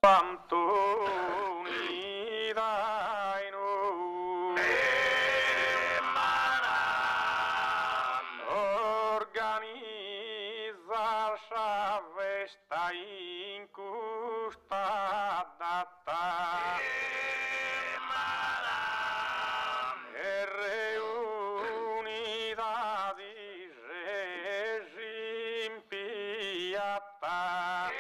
Pantoni dai noi organizza la festa in questa data e riunita di resi in piatta.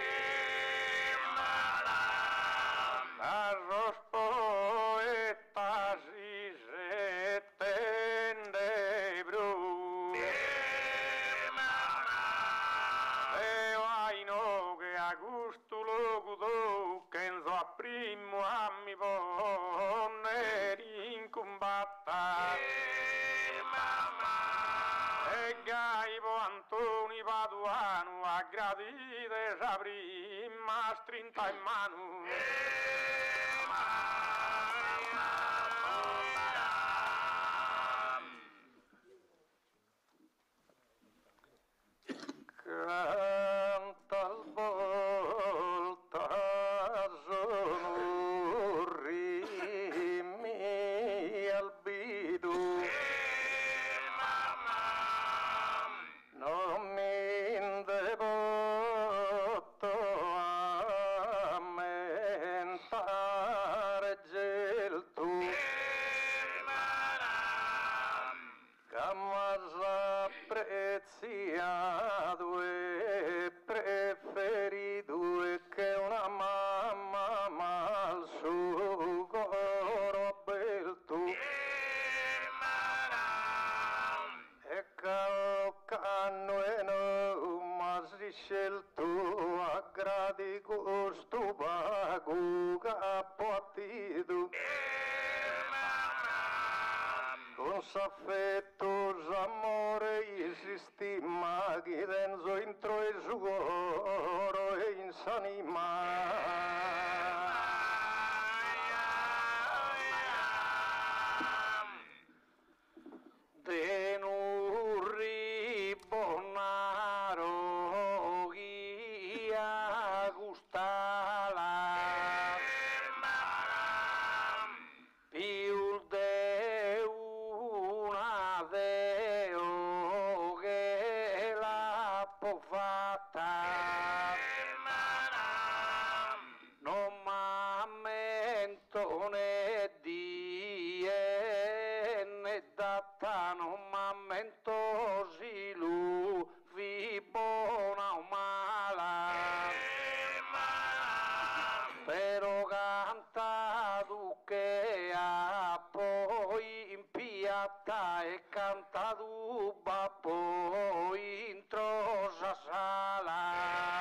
Los poetas y se tende bru e vaino che a gusto lo gudo che in sua primo a mi ponere in combatta e Gaibo Antoni Paduano a gradite sa prima strinta in mano canta al volta sonurrimi al bidu non mi indebotto a mentare geltu Cammas apprezziato e preferito e che una mamma mal su coro beltu e calcanno e non ma si scelto a gradi gusto pago capotito con s'affettos amore e si stima che denso intro e suoro e in s'anima denurri bonaro ghia gustala più de una deo che la può fatta non m'ammento né die né data non m'ammento si lu vi buona o mala però cantato che ha poi in piatta e cantato va poi in trosa sala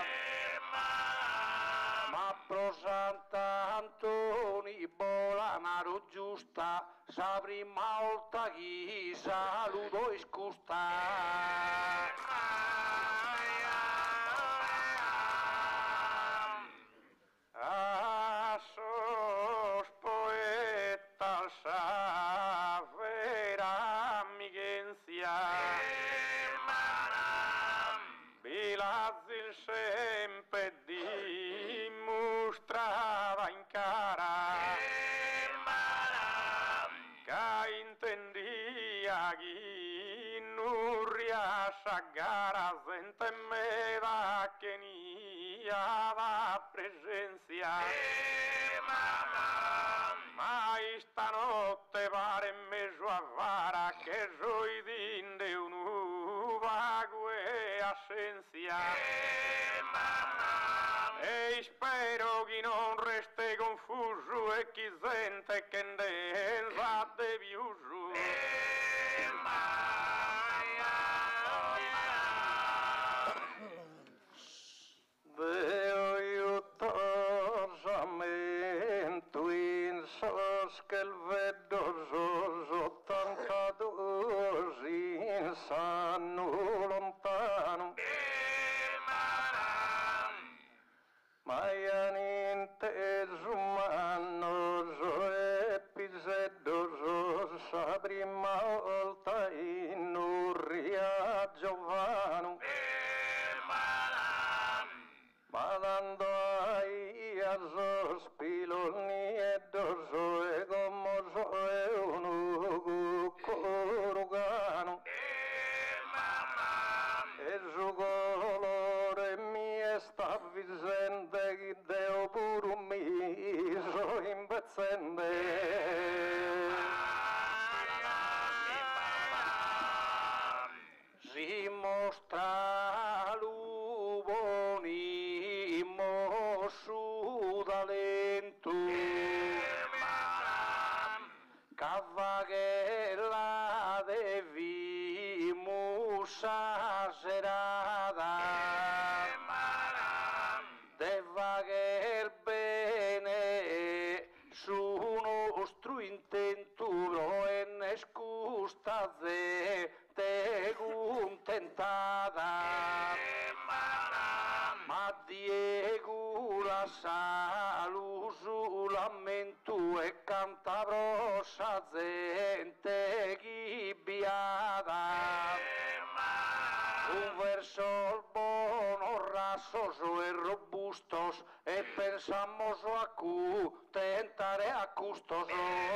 ma pro Sant'Antoni Bolanaro giusta sa prima volta chi saluto e scusta a sos poetas a vera amicenzia Bilazzi sempre dimostrava in cara che intendia chi non riesce a gara sente me da che nia da presenza ma stanotte pare messo a vara che soi dinde un vago e assenza e spero che non resti confuso e chi sente che ne sa de viuso Veo io torsamento in sos che il vedo so tanto in sanno lontano ma io niente umano so episedo sa prima volta in Urria Giovano ma dando ai a talento cavaghella devi musa serata deva che il bene su nostro intento e ne scusta te contentata ma Diego la salu sull'ammento e canta brossa gente ghibiata un verso buono, rasoso e robustos e pensamos a cu tentare a custos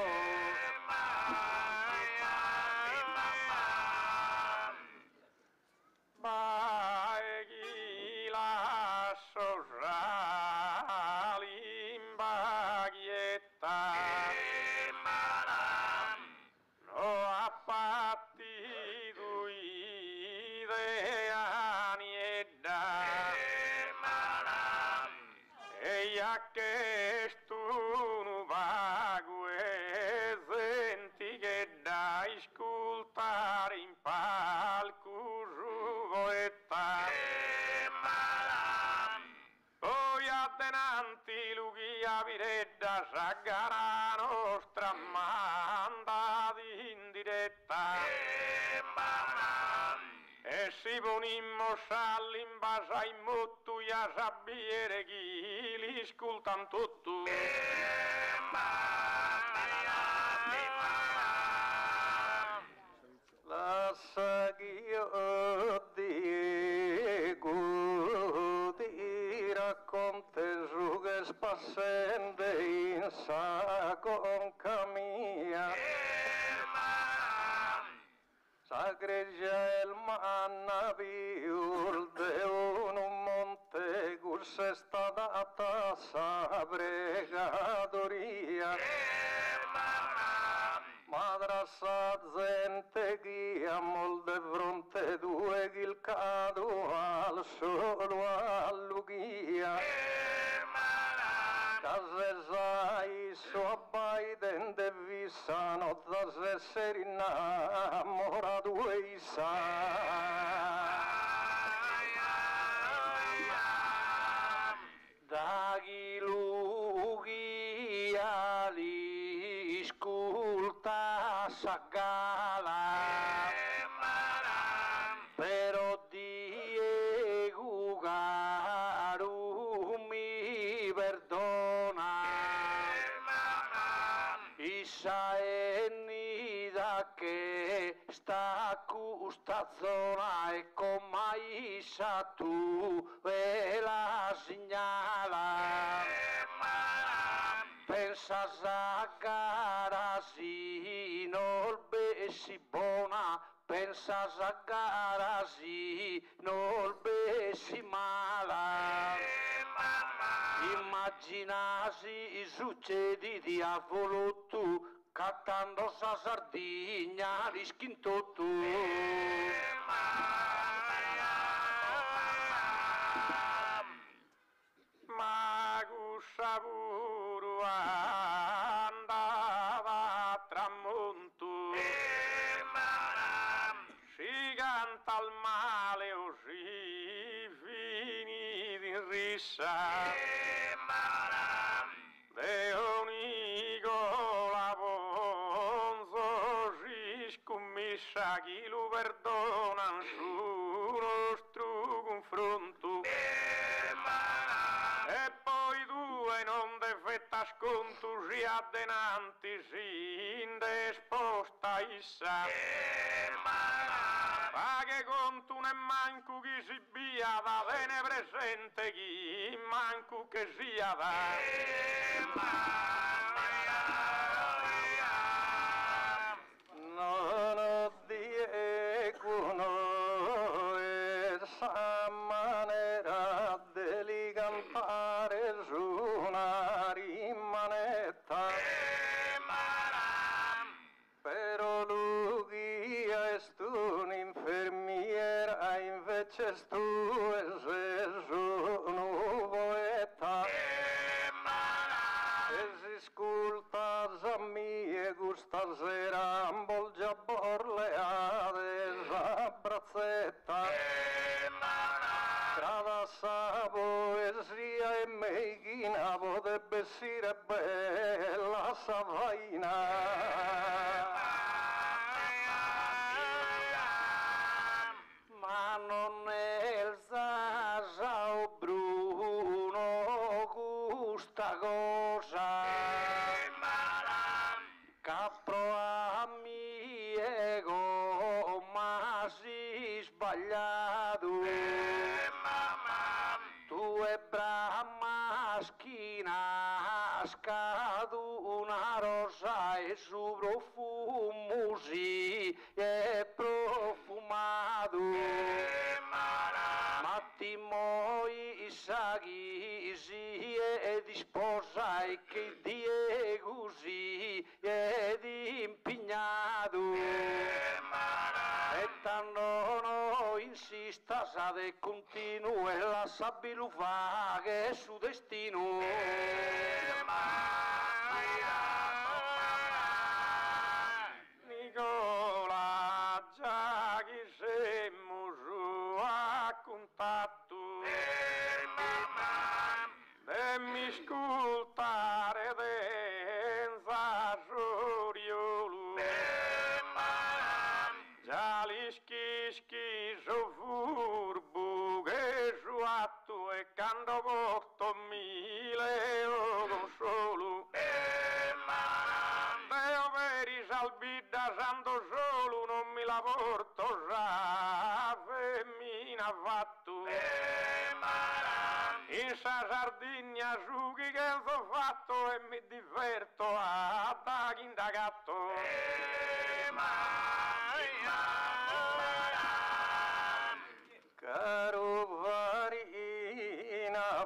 che tu vago e senti che da ascoltare in palco rugoetta poi addenanti lughia viredda sagara nostra manda in diretta e si ponimmo all'imbasa in mottu e a sabbiere chi li ascoltan tutto lascia che io dico ti racconte su che spassende in sa conca mia Sagreggia il manna piul de un monte curse stata sa bregadoria Madrassa gente guia mol de fronte due il cado al solo all'ughia Casesai so Biden de vissano da essere innamorato e sa da chi lui li ascolta sagala però Diego caro mi perdona Isa è nida che sta questa zona e come Isa tu ve la segnala pensa a gara si non bessi buona pensa a gara si non bessi mala immaginasi succedi diavolo tu cattando sa Sardegna rischinto tu ma Gusavuru andava a tramonto si canta al male o si finì in rissa de Nicola Ponzo si scommessa chi lo perdona su nostro confronto e poi due non defetta sconto si addenanti si indesposta issa ma che conto ne manco chi si bia da bene presente chi manco che sia da non Diego no esa manera di cantare su una rimanetta però lui è un'infermiera invece tu sei un poeta stasera volgia borleades a brazzetta. Strada sa poesia e meichina potrebbe essere bella sa vaina. Ma non è il Sasa o Bruno questa cosa capro a miego ma si sbagliato tu e brama schina scadu una rosa e su profumo si è profumato Mattimo Isaghi si è disposa e che die così ed impegnato e tanto no insista sa de continuo e la sabilufa che è su destino Nicola già che siamo su a contatto e mi ascoltare denza soriolo già li schischi su furbo che su atto e quando porto mille non solo Deo veri salbida santo solo non mi la porto già femmina fatto in sa Sardegna su chi che ho fatto e mi diverto a da gatto caro varina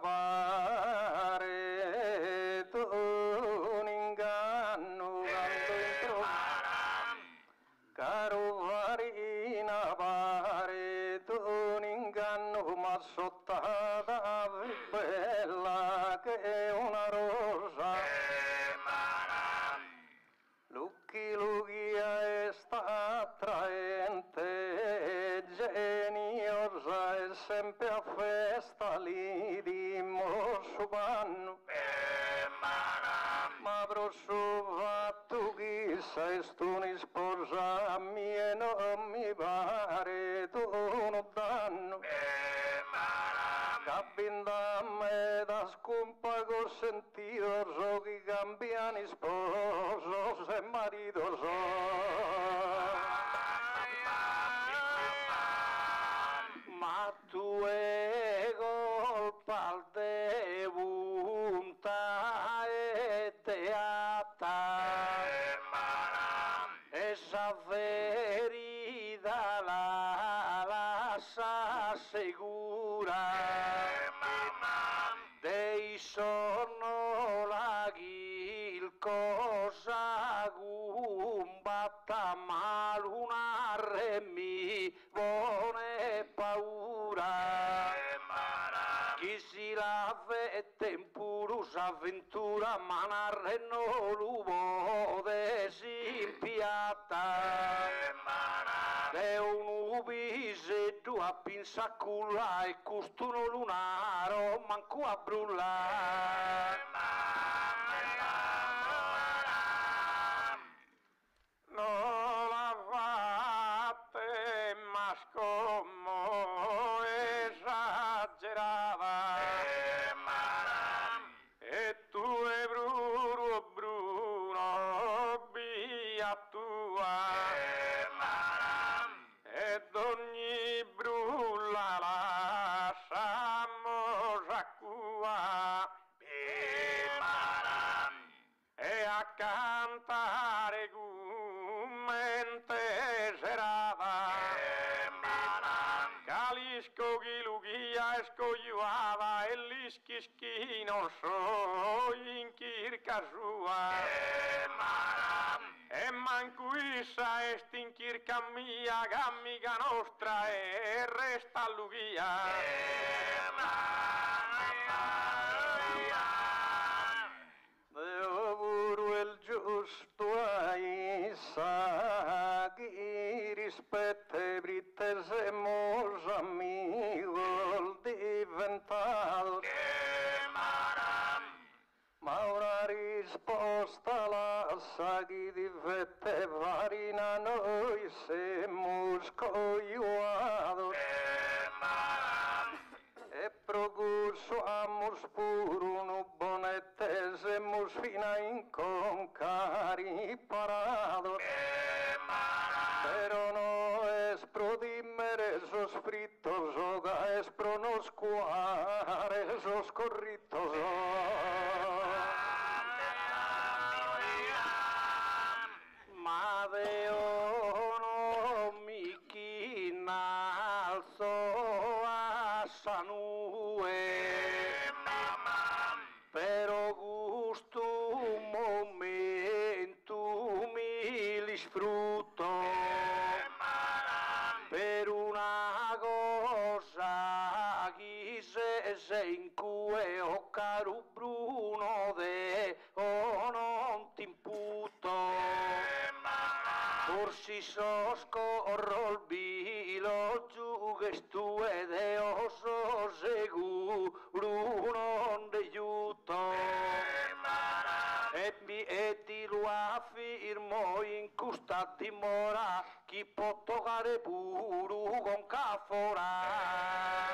pare tu un inganno quando entro caro varina pare tu un inganno ma sottata bella che è una rosa Lucchi è sta attraente geniosa e sempre a festa lì di morso panno ma prosso fatto chi sei tu ne sposa mia e non mi pare tu non danno Cabinda me da scompa col sentito so che cambiani sposo se marito so ma tu è colpa al te punta e teata e sa verità la sa sicura dei sono la il cosa combatta mal una remi buone paura chi si la vede in purusa avventura ma narre non l'uomo desimpiata è un ubisetto a pinsaculla e costuno lunaro manco a brullare non la fate ma scommo esagerava e tu e Bruno via tua ed ogni brulla la samosacua e a cantare mente serava calisco chi lughia e scogliuava e l'ischi non so in chirca sua e manco issa est in chirca mia gammica nostra e resta lughia Deo puro il giusto ai sposta la saghi di fette farina noi semus coiuados e procursuamus pur unu bonette semus fina in concari parados pero no es pro dimere sos fritos oga es pro nos cuare sos corritos ma deo no mi chinalzo a sanue pero gusto un momento mi disfruto per una cosa che se in cui ho caro Bruno de o non ti imputo forse so scorro il bilo giù che stu ed io so sicuro non ti aiuto e ti lo affirmo in questa dimora chi può toccare pure con caffora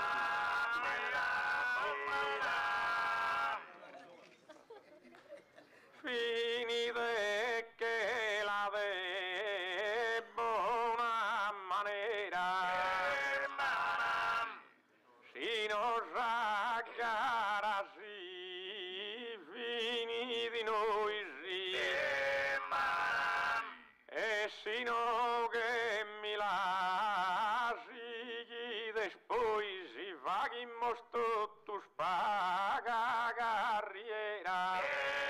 finite che la de buona manera si nos ragara si fini di noi sì e si no che mi lasci chi después si va chi mosto tu spaga carriera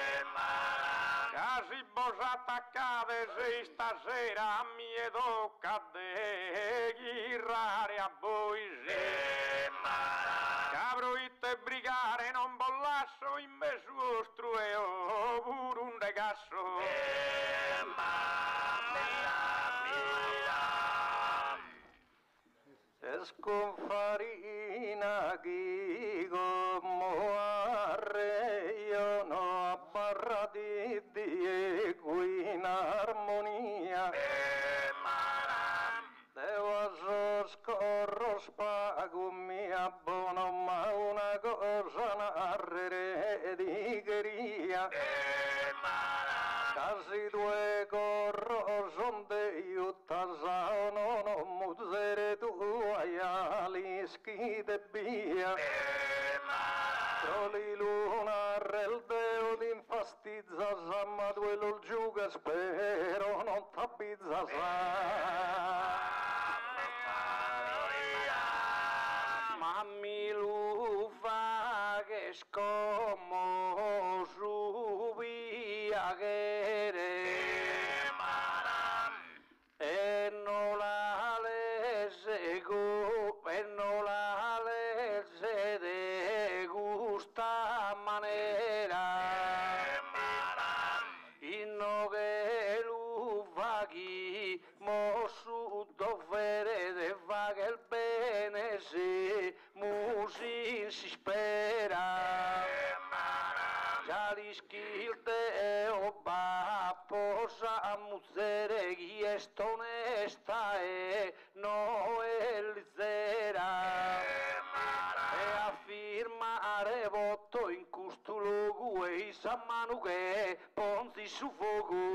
casi vos attaccate se stasera mi tocca de ghirare a voi sì cabroite brigare non bollasso in mesu ostru e ho pure un degasso es con farina che come arreio no barra di Diego in armonia devo scorro spago mi abbono ma una cosa narrere di gheria casi due corro son de io tasano non muzere tu aiali schide via Troli luna rel deo d'infastizza samma due l'ol giuga spero non t'abbizza mammi lufa che scomo su via e non la lesego e non la lese de gusta manera inno che lufa chi mosu dovere de vaga il bene se musin si spera già li schilte o posa a muzzere chi è onesta e no è zera e affirmare voto in questo luogo e sa mano che ponzi su fuoco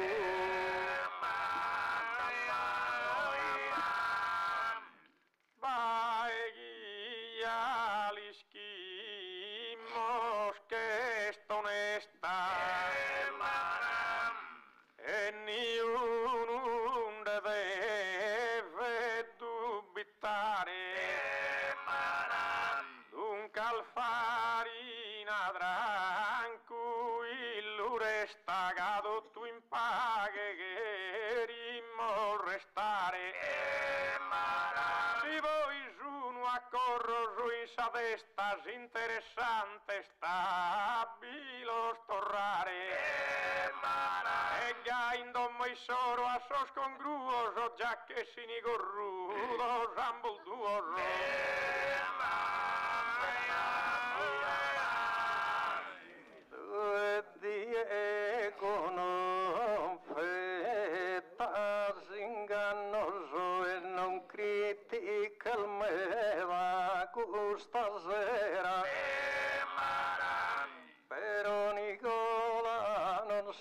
vai chi li schimos che è onesta e niuno deve dubitare dunque al farina tranquillo resta cado tu in paghe che rimmo restare si voi sono a corro su in sa testa interessante stabilo storrare e gaindo mai soro a sos congruos già che si nigorrudo sambul duo due die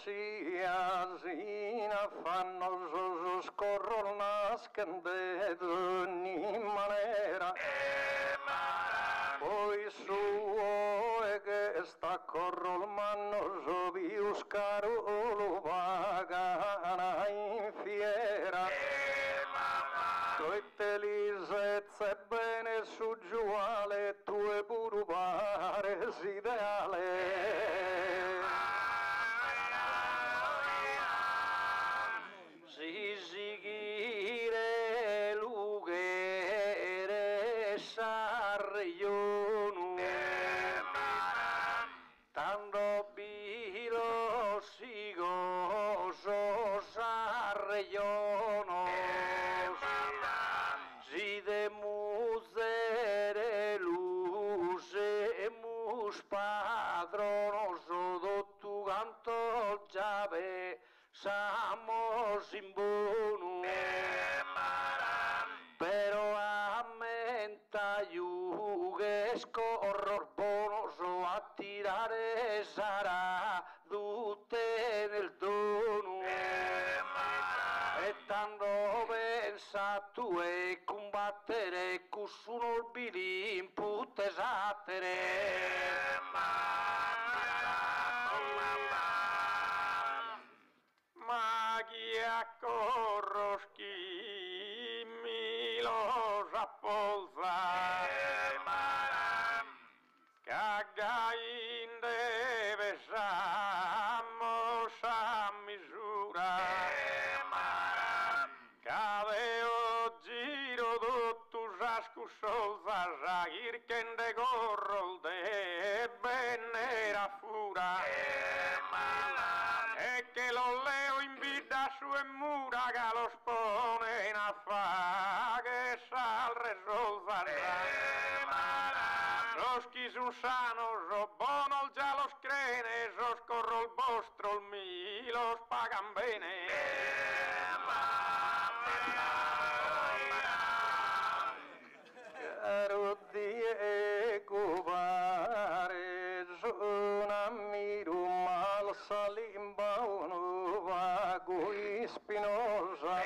sia sina fanno scorro nascende d'ogni manera poi suo e che sta corro il manno so più scaro lo pagana in fiera tutte lisezze bene su giuale tue puru pare ideale si sigire lughere sarrionu tanto bilo sigoso sarrionu si de musere luce mus padronoso dottu canto giave samos in buonu però a menta che scorror bonoso a tirare sarà tutte nel dono e tanto pensa tu e combattere con suno il bilin putte sattere ma chi accorro schimmi lo sappolza caga in deve samos a misura cade o giro tutto jascu solza jagir kende gorrol de benera fura e che lo leo in vita su e mura che lo spone in affa che sal resolva Roschi sun sano, so bono già lo screne, so scorro il vostro, il mi lo spagan bene. Caro Diego pare sono ammiro mal salimba uno vago e spinosa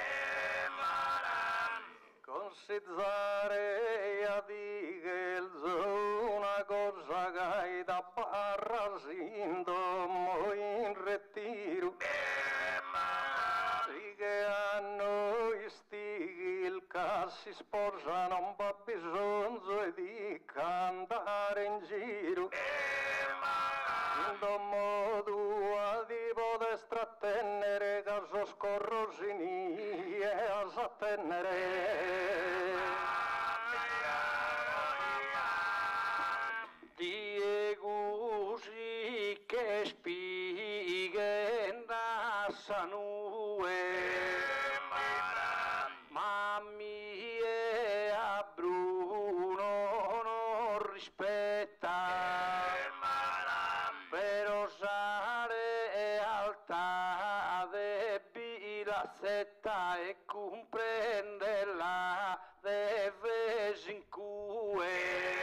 considerare a dire una cosa che da parrasindo in retiro sì che a noi il si sposa non va bisogno di cantare in giro in modo di poter trattenere caso scorrosini e a sattennere Diego sì che spighe da sanue mammi e a Bruno non rispetta per osare alta de la setta e comprenderla deve in cue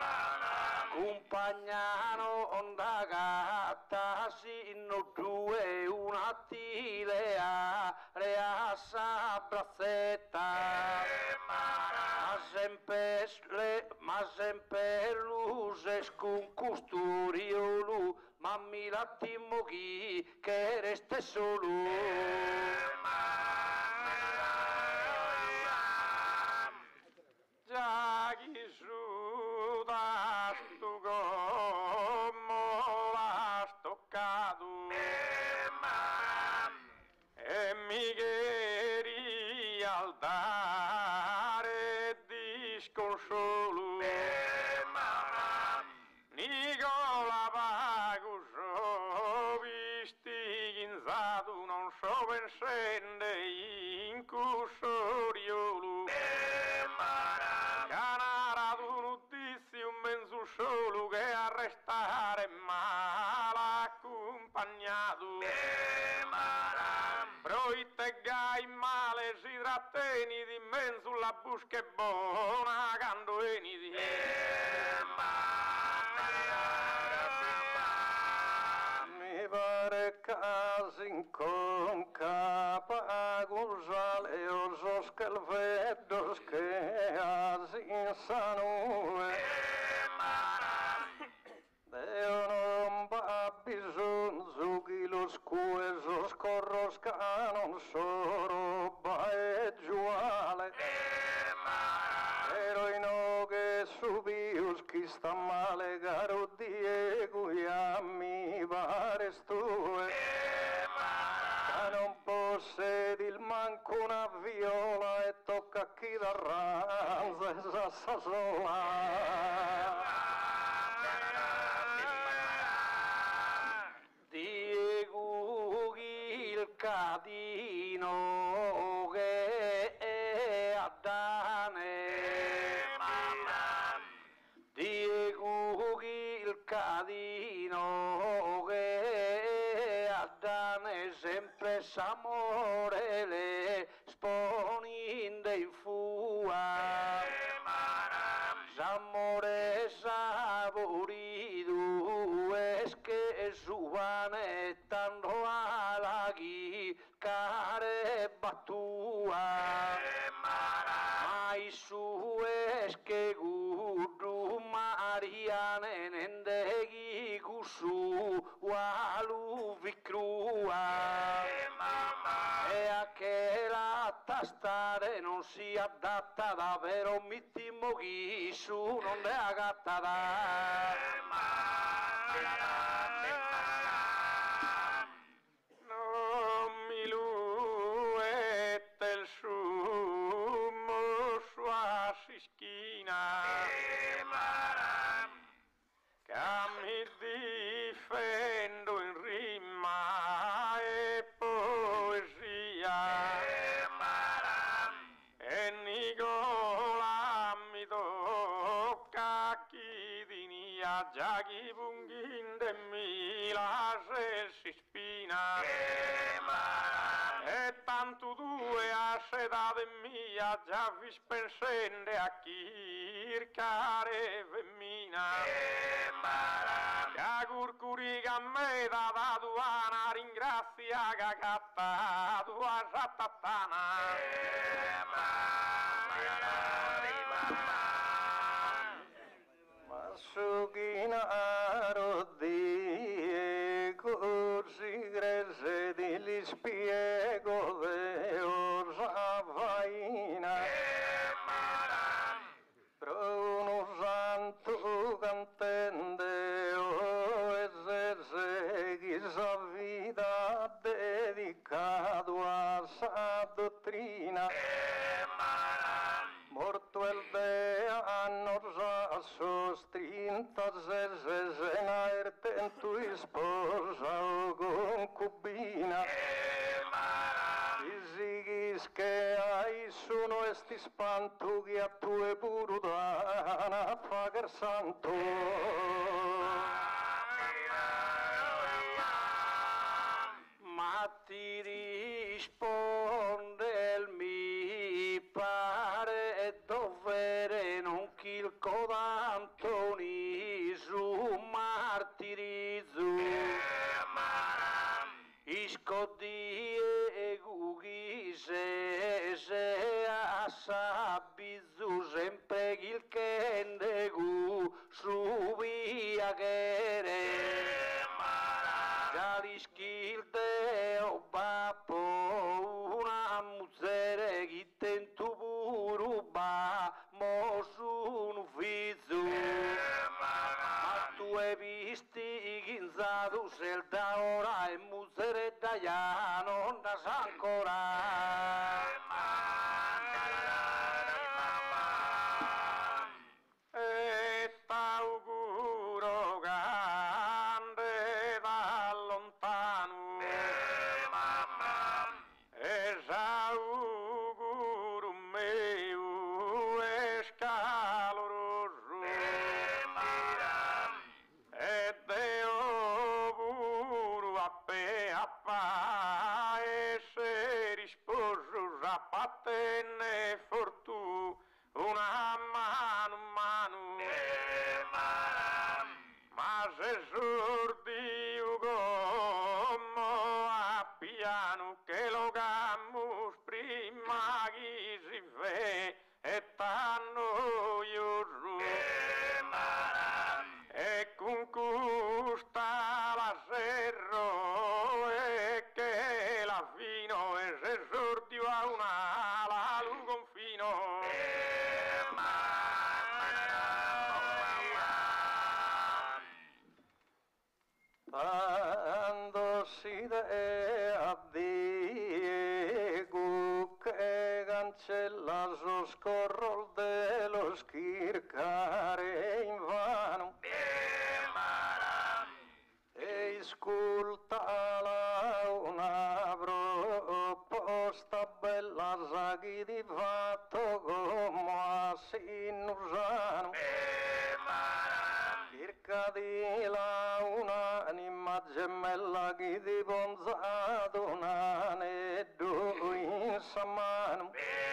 compagnano onda gatta sino due una tilea reassa brazzetta ma sempre luce con custuriolo ma mi l'attimo chi che resta solo Già chi su da stu gommo l'ha stoccato e mi chiedi al dare di sconsolo Nicola Pago so visti inzato non so pensende in cussoriolo Canara d'un udizio un mezzo solo che arrestare mal accompagnato Proite gai male si tratteni di mezzo la busca è buona quando venidi mi pare casin con capagos aleosos calvedos que asin sanue Deo non va bisogno che los cuesos corros canon soroba e giuale Pero no che subius chi sta male caro Diego e a mi vares tue Che non possedi il manco una viola e tocca a chi da ranza e sassa sola Diego il cadino che è a Dane Diego il cadino che è a Dane sempre s'amore le sponinde in fua s'amore saborido es que subane tanto alaghi care batua mai su es que gudu mariane nendeghi gusu walu vicrua e a che la tastare non si adatta davvero mittimo ghisu non è agatta da non mi luette il sumo sua sischina che mi difendo in rima e poesia e Nicola mi tocca chi dinia già chi punghin de mi la si spina e tanto due a sedade mia già vi spensende a chi care femmina che a curcuriga me da aduana ringrazia cagatta tua satatana Masughinaro Diego si grese di li spiego de osa vaina Bruno santo cantende o segui sa vida dedicado a sa dottrina Morto el de annos a sus 30 sesena en tu esposa o concubina y siguis que hay sono esti spanto che a tue burudana pagar santo ma ti risponde il mi pare dovere non chi il codantoni su martirizzo iscodie gughi se a sabizzu sempre il kende gu su via gere Galischilde o papo una muzzere chi tentu buruba mo su un fizzu ma tu hai visti chinzatu sel da ora e muzzere da ya non da sa ancora e t'auguro grande da lontano e s'auguro meu e scaloroso e Deo puro appa e se risposo rapatene fortuna una mano ma se sordi ugomo idea Diego che cancella lo scorro dello schircare invano e ascolta una proposta bella sa chi di fatto come a sinusano cerca di la un'anima gemella che di bonzato naneddo in samano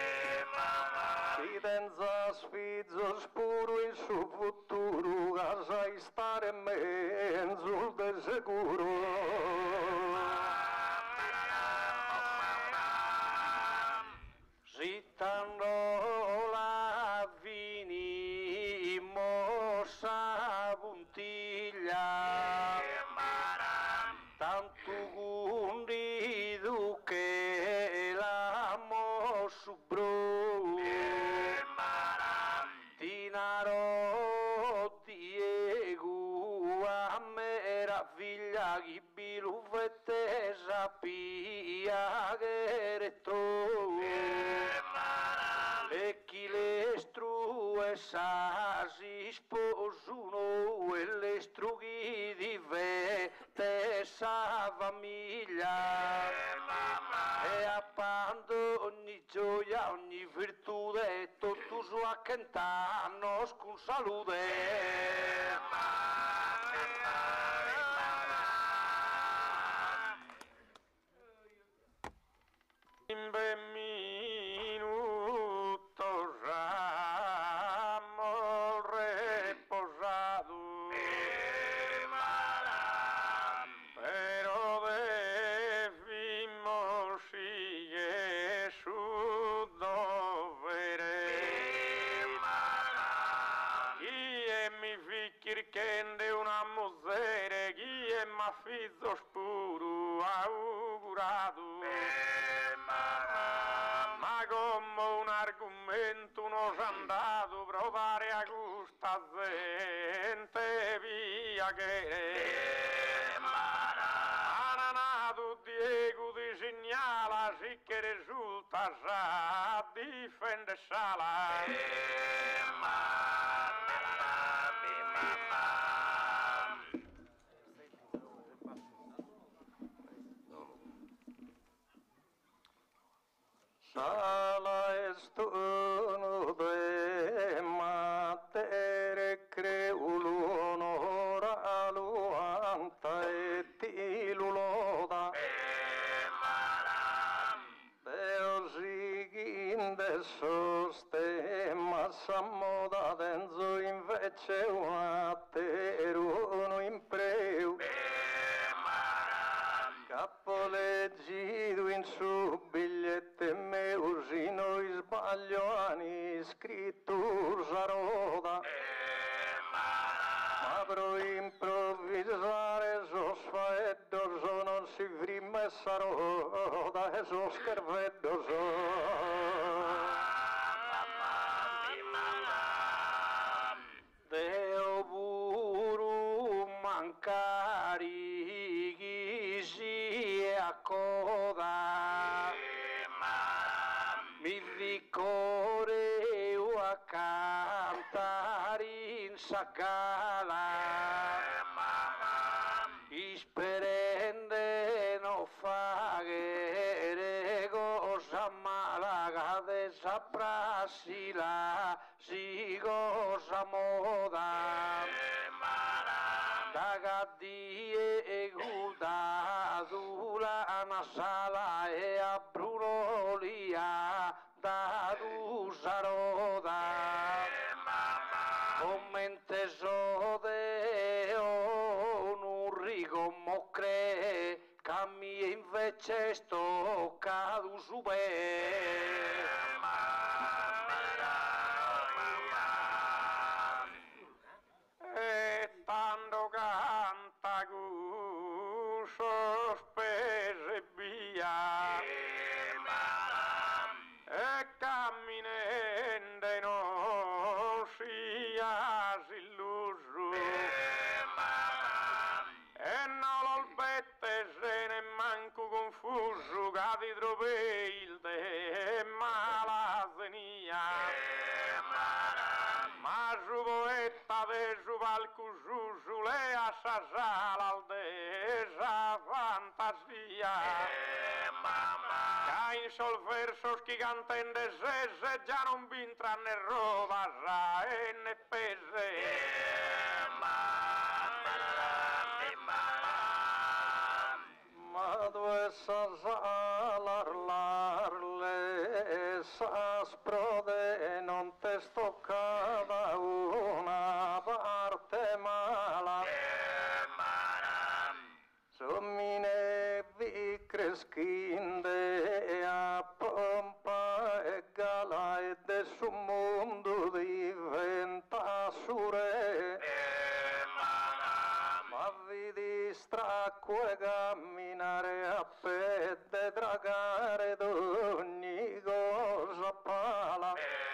si tenza sfizzo spuro in suo futuro che sai stare mezzo de sicuro Sitando la finimo sa puntiglia tanto condido che l'amo subro Tinaro Diego a meraviglia chi biluvette sapia che retto e chi le strue sa si sposuno e le strughi di vete sa famiglia e appando ogni gioia, ogni virtute tutto su a cantano con salute in ben minuto ramo reposato pero debimos sigue su dovere chi è mi fikir che una musere chi è ma fizzo spuro augurato ma come un argomento non è andato provare a questa gente via che Ananato Diego ti segnala sì che risulta sa difende sala Sala estono de matere creulo nora luanta e tiluloda Deo siginde soste massa moda denzo invece un atteruno impreu Capoleggido in su bigliette meu si noi sbaglio ani scritto saroda ma pro improvvisare so sfaeddo so non si frima e saroda e so scherveddo so Deo puru mancari chi si accoda mi ricorre a cantare in sacala isperende no faghere cosa malaga de saprasila si cosa moda Dagadie gudadula nasala e a brunolia da saroda commente sode un rigo mocre cammi invece sto cadu sube e tanto canta sospese via e camminende non sia illuso e non lo bette se ne manca di tropei de malasenia. Ma su poeta de su palco su le assasala al de sa fantasia. Che in sol versos chi canten de se già non vintra né roba sa e né pese. Ma due s'asalarle s'asprode non te stoccava una parte mala. Sommine vi creschinde a pompa e gala e de su mondo diventa sure. Ma vi distracque camminare a pede dragare d'ogni cosa pala.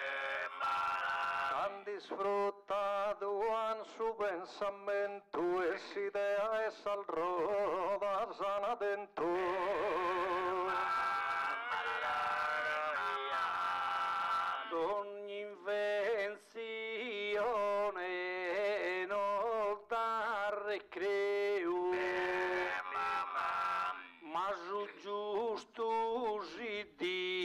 Han disfruttato an su pensamento e si idea e sal roda sana dentro. D'ogni invenzione non da recreo, ma su giusto si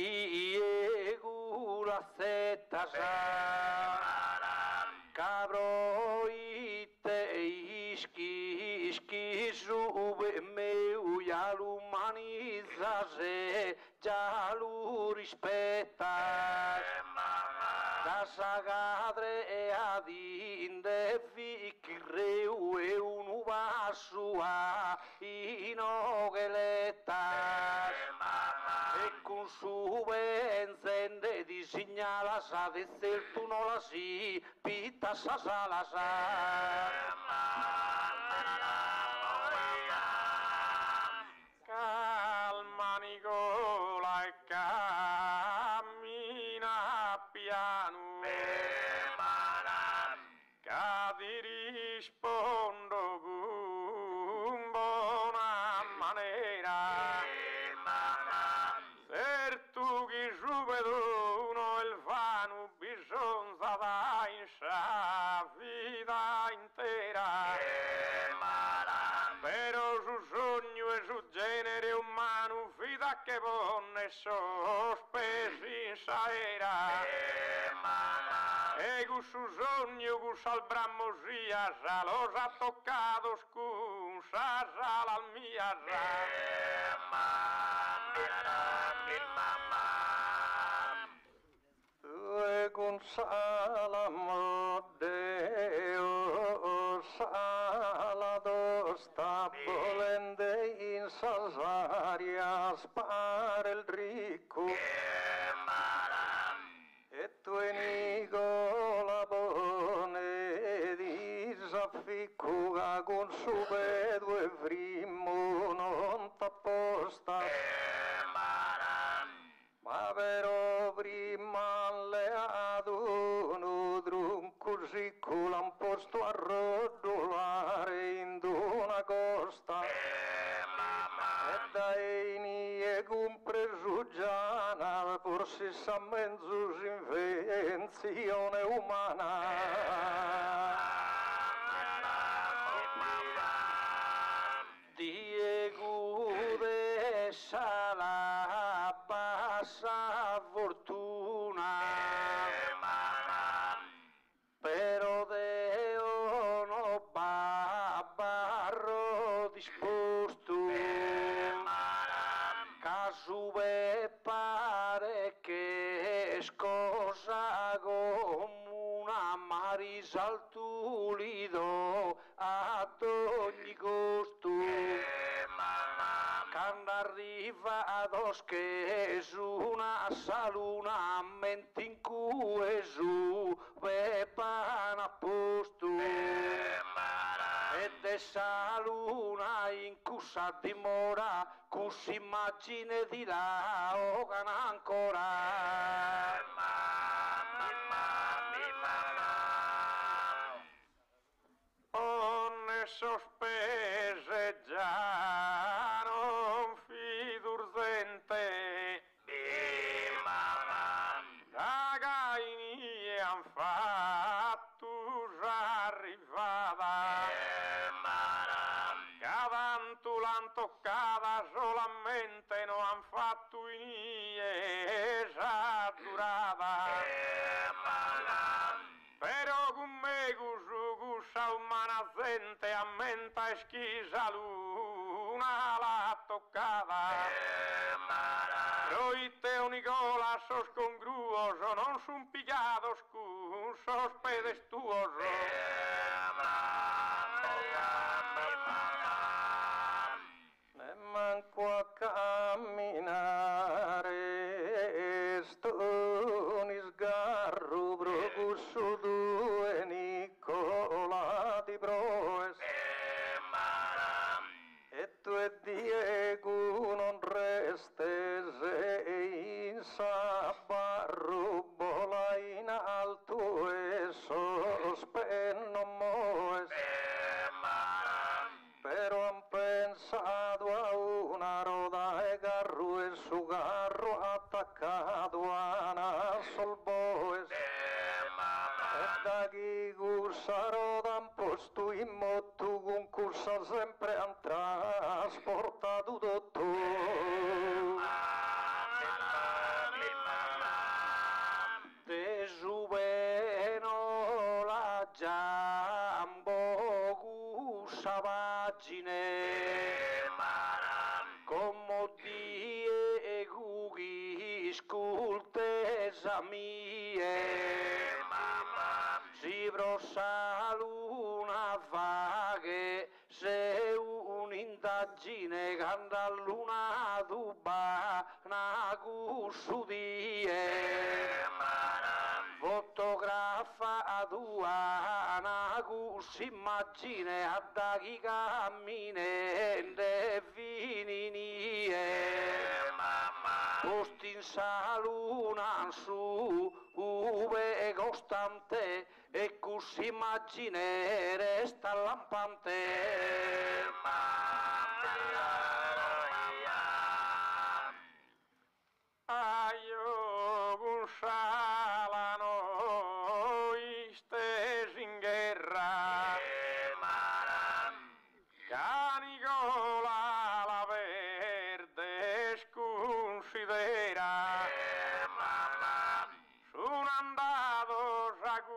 diego la setta sa. Cabro ite ischi sube meu ya l'umanizza se già lo rispetta. Da sagadre e adinde ficreu e un sua inogheletta. E con su benzende disegna la sa de tu no la si pita sa la sa. Calma Nicola e cammina piano. Che ti rispondo con buona maniera. Per tu che subito uno il vano bisogna da in sa vita intera. Però su sogno e su genere umano vita che ponne sospesi in saera. E con su sogno con sal bramosia sa lo sa toccato scusa sa la mia Due con sala modeo sala sta volende in Sasaria spare il ricco. E tu Nicola Bone disafficca con su due frimmo non t'apposta. Ma però prima alleato un così un posto a rodolare in una costa. E dai nie compreso già forse sa mezzo invenzione umana. Diego de Sala bassa fortuna, però Deo no barro disposto, caso pare che scosa come una marisa al tulido ad ogni costo. Quando arriva ad Osche su una saluna mente in cui su pepan a posto ed essa luna in cui sa dimora cui si immagine di là o gana ancora. Onne sospese già non fidurzente durada solamente no han fatto esa durada. Però con me gusa umana gente ammenta schisa luna la toccata. Roite o Nicola sos congruoso, non son pigliados sos pedestuoso. Ne manco a camminare, sto ni sgarro proprio su due Nicola di Broes. E tu e Diego non restese in sabarro, bola in alto e sospenno moes. Però han pensato a una roda e carro e su carro attaccato a una sol boes. E da chi cursa roda un posto in moto concursa sempre han trasportato tutto. Te subeno la giambo cursa pagine come Diego chi scultesa mie. Si brossa luna fa che se un'indagine canta luna tuba na cussudie. Fotografa a tua na cussimmagine a da chi cammine de fininie. Posti in saluna su uve costante e così immagine resta lampante. Aio gussalano istesi in guerra. Canicola la verde sconsidera. Sono andato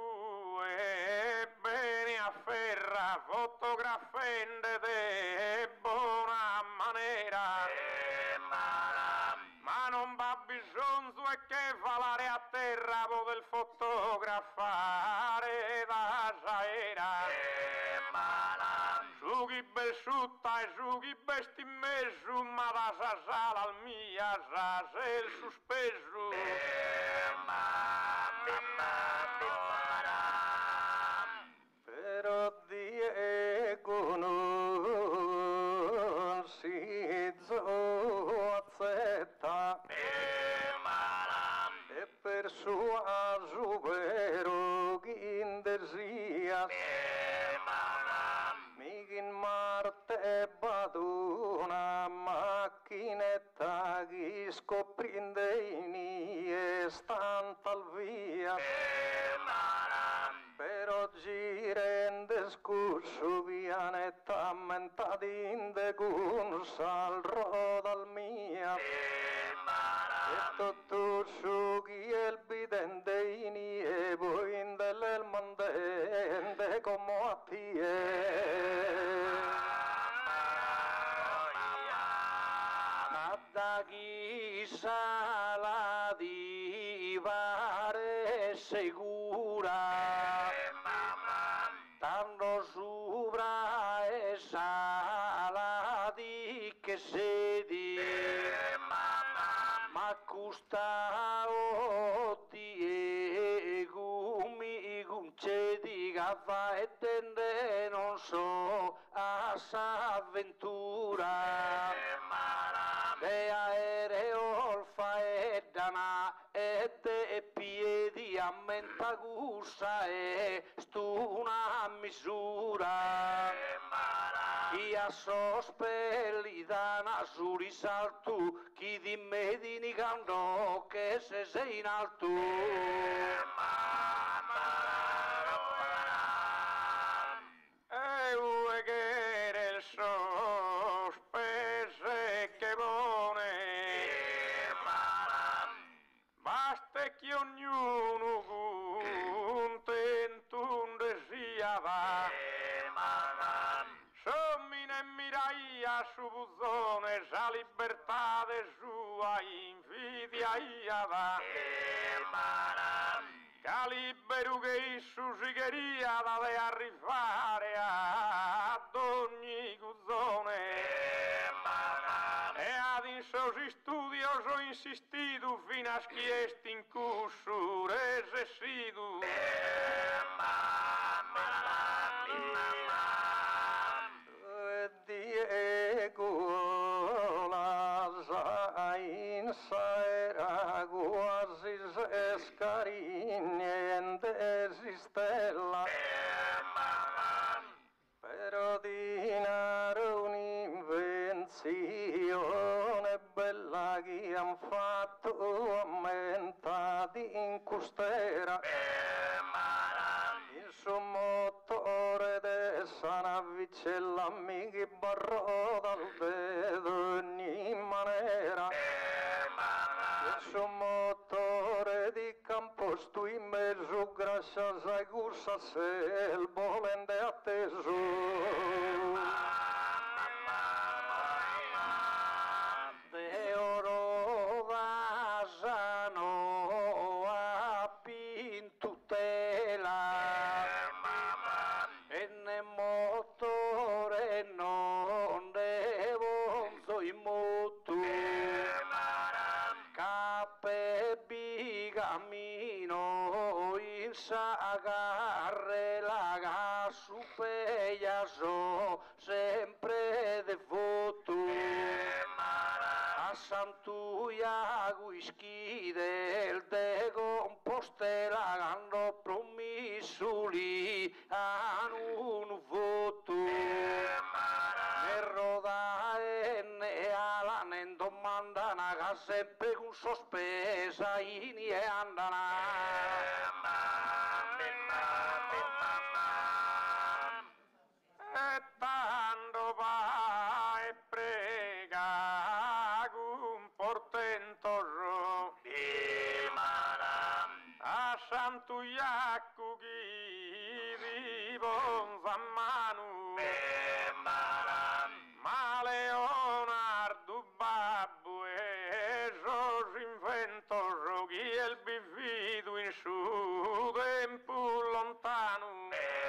e bene afferra fotografende de buona maniera. Ma non va bisogno che valare a terra poter fotografare da saera. Su chi besciutta e su chi besti in mezzo, ma da sa sala al mia sa se il suspeso. Però Diego non si azzetta e per sua supero chi indesia mica in Marte bado una macchinetta che scoprinde e stanta al via. Però girende scorso pianetta dinde con salro dal mia. E tutto su chi è il bidende e poi in del mandende come a tie. Da chi sa la di pare sicura. Tanto sopra e sala di che sedi. Ma custa Diego mi concedi che fa e tende non so a s'avventura. E aereo fa e dana e te piedi a menta gussa e stu una misura. Chi a sospelli dana su risalto chi di me di nicando che se sei in alto. E che il sospese va. Sommine miraia su buzzone, sa libertà de sua invidia va. Ca libero che issu si queria da arrivare ad ogni guzzone. E ad in sos studios ho insistito fino a schiesti in curso resesidu. Diego la in saera quasi scarinniente si stella però dinaro un'invenzione bella che han fatto aumentati in costera il suo motore de sanavicella mi che barrò dal vedo ogni maniera il suo motore di campo stu in mezzo gracias a cursa se il volente atteso de oro vasano a pintutela e ne motore non devo in moto cape bigamino in sagarre la gasupella so sempre devoto a Santuia whisky del de Compostela hanno promesso lì a un voto ne roda e ne ala ne domandana che sempre con sospesa in e andana E tanto va e prega un portentoso a Santo Iacco chi di buon zammanu ma Leonardo Babbo e sos inventoso chi è il bivido in su tempo lontano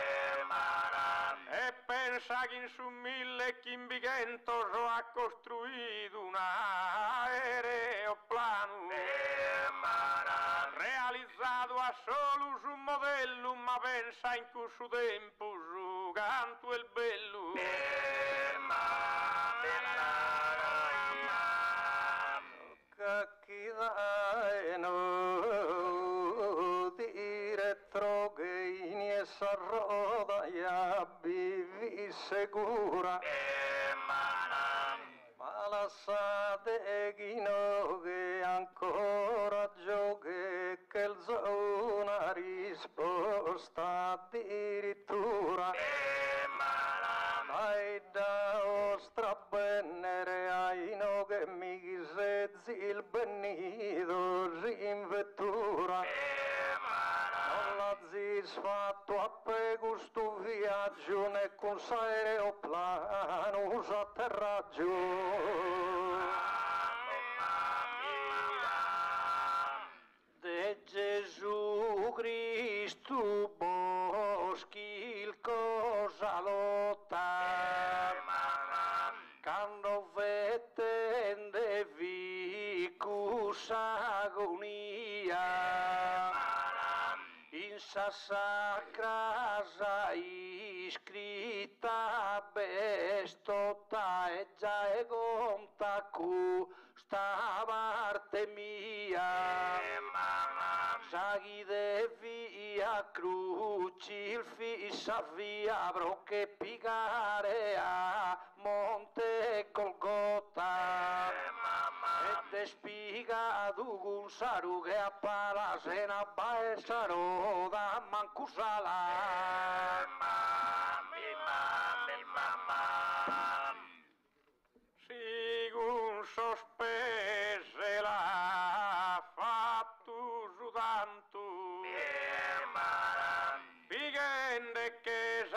e pensa che in su 1500 ha costruito un aeroplano realizzato a solo su un modello ma pensa in questo tempo su canto il bello chi dai no di retro che in essa roda ya vivi sicura ma lasciate chi no che ancora giochi che il zona risposta addirittura ai da ostra bennere ai no che mi chisezzi il benito in vettura non l'ha zisfatto a pe questo viaggio né con s'aeroplano s'atterraggio de Gesù Cristo boschi il cosa lotta quando vette vicus agonia in sa sacra iscritta bestota e già e conta cu sta parte mia saghi de via cruci il fissa via brocche picare a Monte Golgota e te spiga un saru che a Palasena baessaro da Mancusala sigun sospese l'ha fatto su tanto Bigende che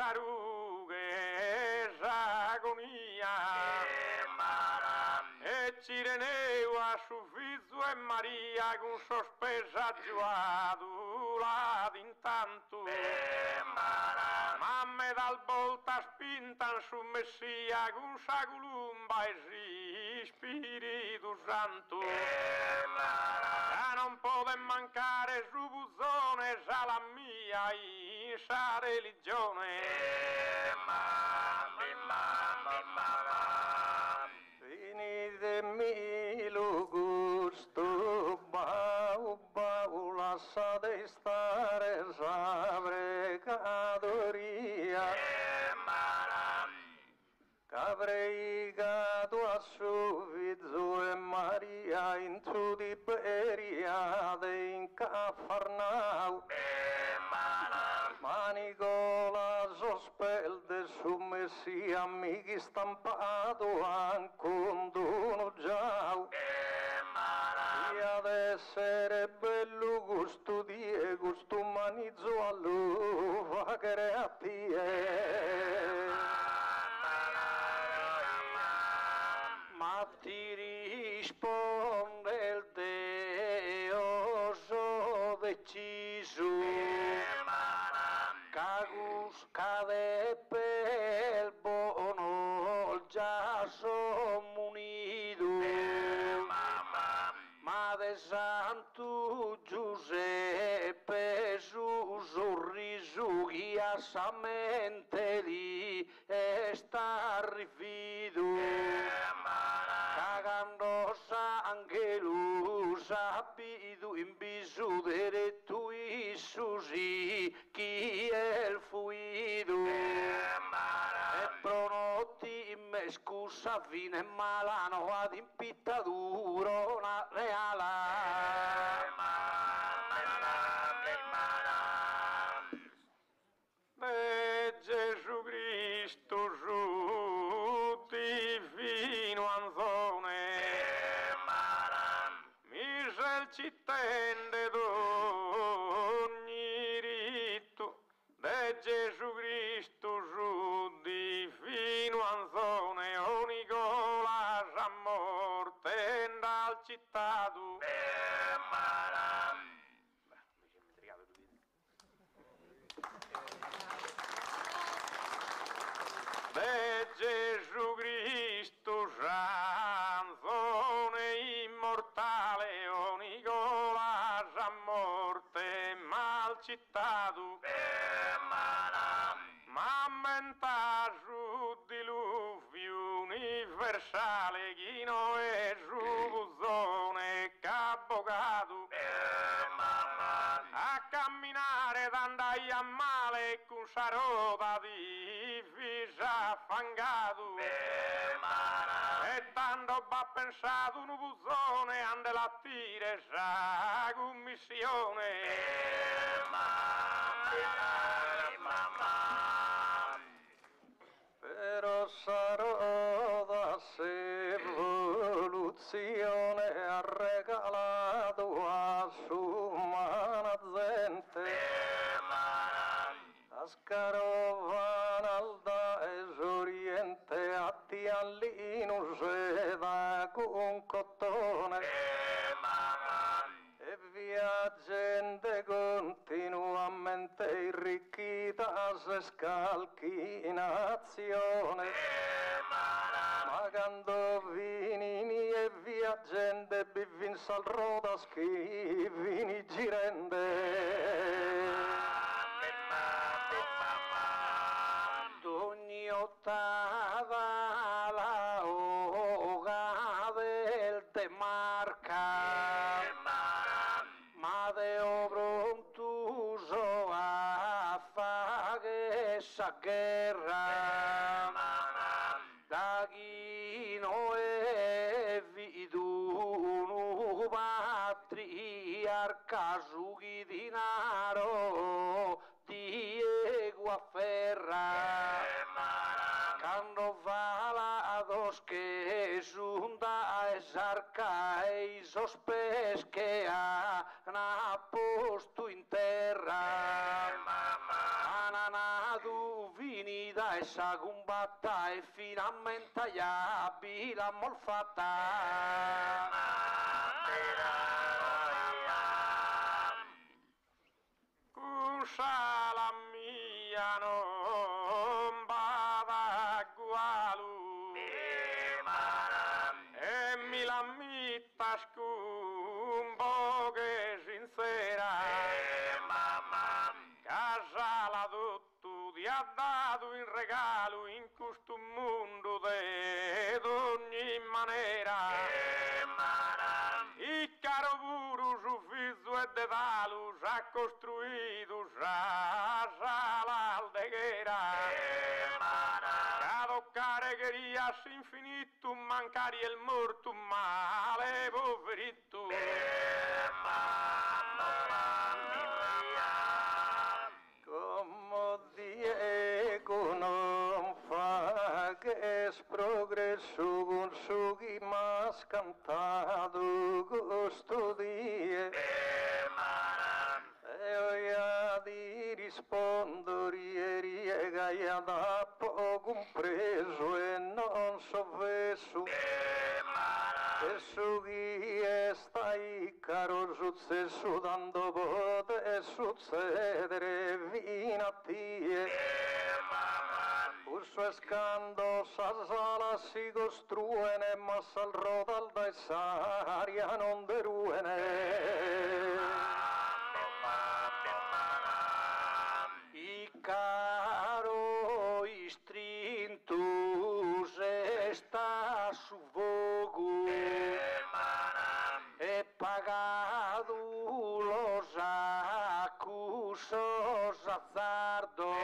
Cireneu a suo figlio e Maria con sospesa giuado là d'intanto mamme dal volta spintan su Messia con sa columba e si Spirito Santo non può mancare su buzzone sa la mia in sa religione finitemi lo gusto bau lasciate stare sa pregadoria avrei gato a suo figlio e Maria in su Tiberia in Cafarnau ma Nicola sospelde su Messia amici stampato anche già e ad essere bello gusto di gusto manizzo all'uva creatie ma ti risponde il Deo so deciso cagus cade per bono già son munito ma de Santo Giuseppe su sorriso ghiassamente lì sta rifido cagando sangue lu sapido in bisu dere tu Isusi chi è il fuido e pronotti me scusa fine malano ad impittaduro una reala Gesù Cristo su divino anzone misel ci tende d'ogni rito de Gesù Cristo su divino anzone o Nicola sa morte dal cittado de Gesù Cristo sanzone immortale o Nicola sa morte mal cittado ma menta su diluvio universale chi no è su buzzone cabogato a camminare d'andai a male con sa roda di fisa fangato e tanto va pensato un buzzone ande la tire sa commissione però sa roda se evoluzione ha regalato a su umana gente a scarovan da esoriente a tiallino se da con cottone e via gente continuamente irricchita se scalchinazione ma quando vini e via gente bivin sal roda schivini girende d'ogni ottava la oga del te marca ma de obrontuso a fare essa guerra da chi no è viduno patriarca su chi dinaro Diego afferra quando va la dos che giunta esarca e sospes che ha posto in terra ananadu vinida e sa combatta e finalmente ya la molfata. Cuscia la mia non bada gualu e mi la mitta scumbo che sincera casa la tutto ti ha dato in regalo in questo mondo d'ogni maniera il caro puro su fisso e de talus ha costruito l'aldeghera a toccare che riassi infinito mancari il morto male poverito come Diego non fa che es progresso con su chi m'ha scantato questo dia e io di rispondere ieri che io da poco compreso e non so verso e su chi stai caro successo tanto pote succedere fino a te Urso escando sa sala si costruene ma sal rodal da aria non deruene I caro istrintus sta su vogu e pagado los acusos azzardos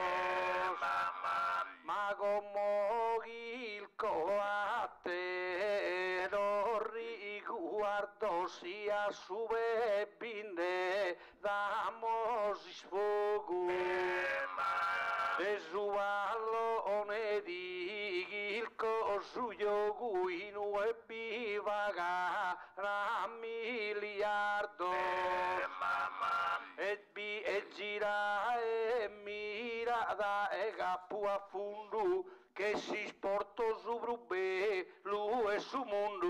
ma como il coate lo riguardo sia su bebinde damos sfogo e su allone di il cosu yoguino e bivaga a miliardo e gira e mira da e capo a fondo che si sporto su brube lu e su mondo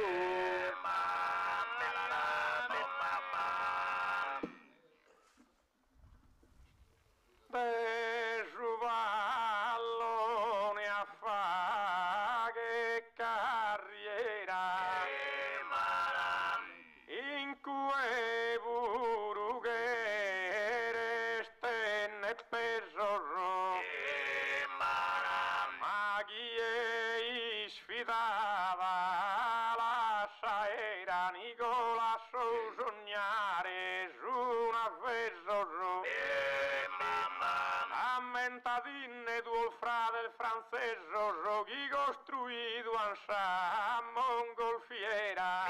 su pallone a fa che carriera in cui puru che restenne pesorro ma chi è sfidava la saera Nicola so sognare su una pesorro ammentadinne tuo frate il francese chi costruito a mongolfiera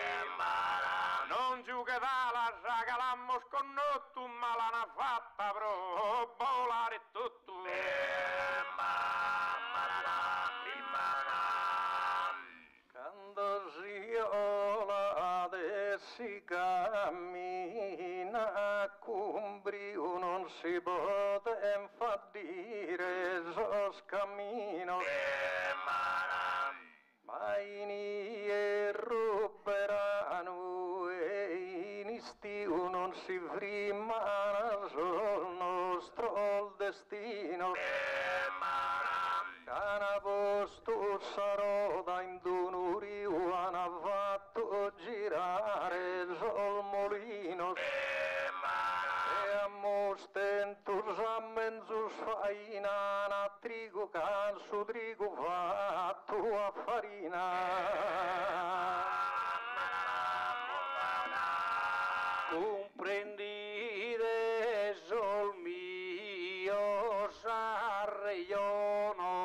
non giù che dalla saga l'ammo sconnotto ma l'hanno fatta pro volare tutto quando si ola e si cammina con brio non si può fa dire sos camminos ma in ruberanno e in istiu non si frimana sul nostro destino Cana posto sarò da indonuri hanno fatto girare sul molino e a mostentus a menzus faina a trigo canso trigo fatto a farina comprendite sol mio sarreiono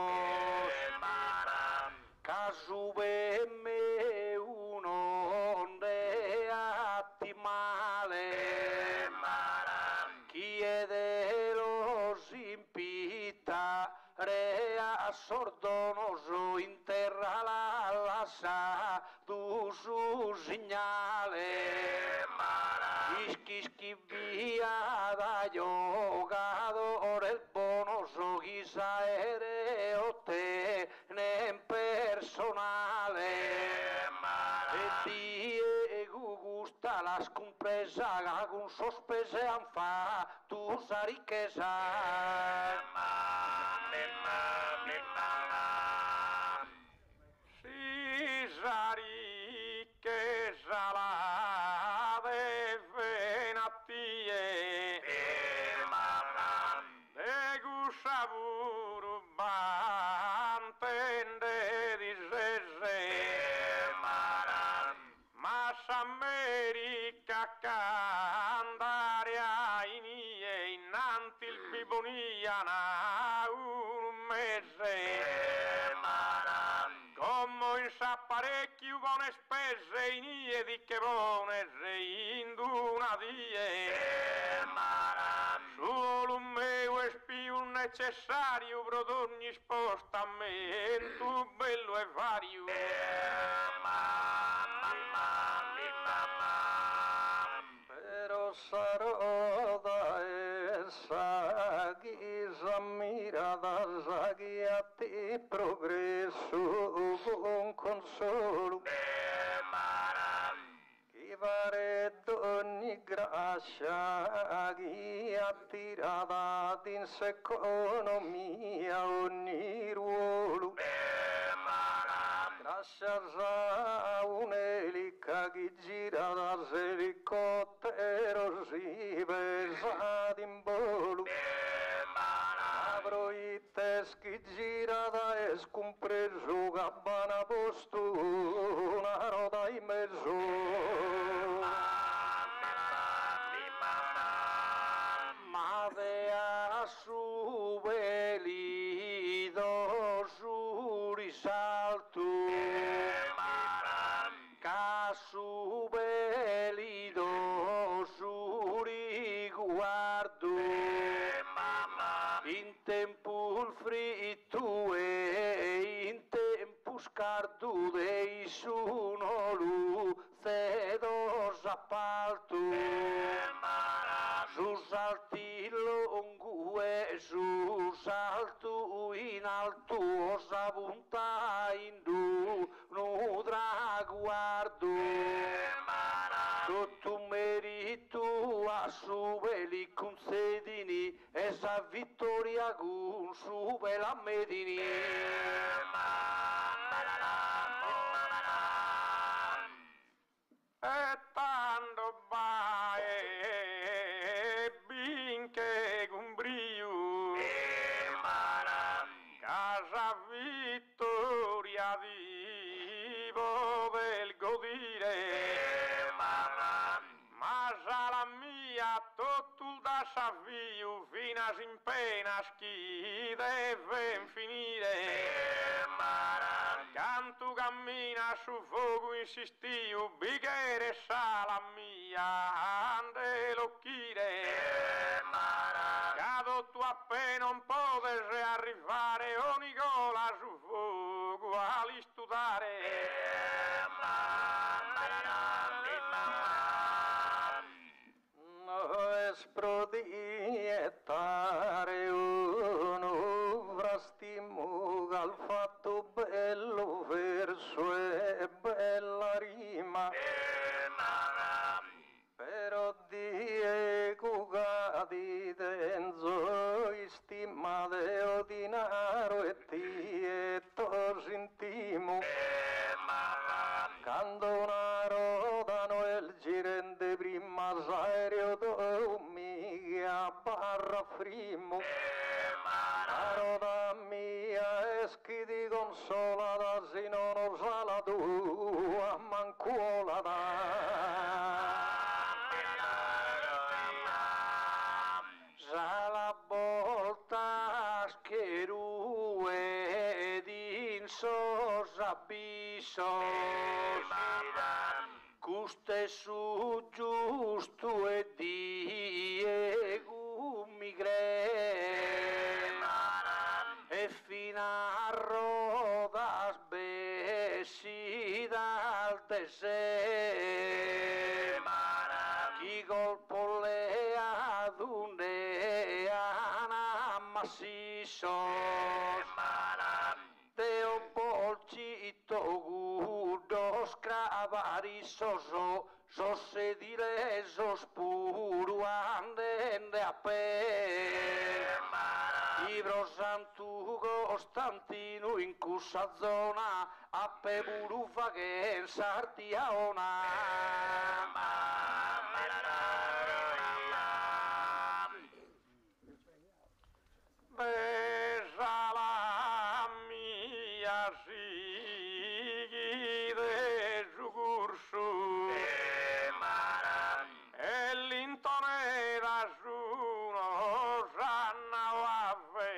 casu per me un'onde atti male chi è dello simpita rea sordonoso in terra la lassa tu su segnale ischi via da giocatore il bonoso chi sa ere E Diego gusta las compresa con sospese an fa tu sa ricchezza. Si sa ricchezza la deve natie e gusta puru bantende di sese ma s'America candaria inie innanti il biboniana un mese come in s'apparecchio buone spese inie di che buone se induna die solo un meu è più necessario per ogni spostamento bello e vario Pero sarò da essa ghisa mirada a ti progresso con consolo chi vare d'ogni grazia chi attirata in economia ogni ruolo gracias a un'elica che gira da elicottero si besa d'imbolo avrò i teschi gira da escompreso gabbana posto una roda in mezzo ma vea su velido su risalto casu velido su riguardo in tempo fritto e in tempo scardo dei sono luce dos appalto su salti lungo e su salto in alto sa punta in du no traguardo tutto merito a su veli concedini esa vittoria con su vela medini e tanto bae binche con brio casa vittoria vivo del godire ma la mia tutto da savio fino a sin pena chi deve finire canto cammina su fuoco insistio bicchiere sala mia ande l'occhire cado tu appena un po' se arrivare o Nicola su fuoco a studare no es proiettare uno vrastimo al fatto bello verso e bella rima però Diego Gadi denzo istima de ordinaro e tieto intimo quando una roda no el girende prima aereo do mia barra frimo la roda mia es chi di consolata si non osa la tua mancuolata la volta scherue din sos abisos custe su giusto e Diego migre e fino a rodas bessi dal desè chi colpo le adune maciços de un bolchito gudo sos cravaris sos sedile, sos puru anden de a pé. Ibro Santu Costantino in cussa zona, a pe buru faghen sartia ona. Besa la mia sighi de giugursu e l'intone da suno sanna waffe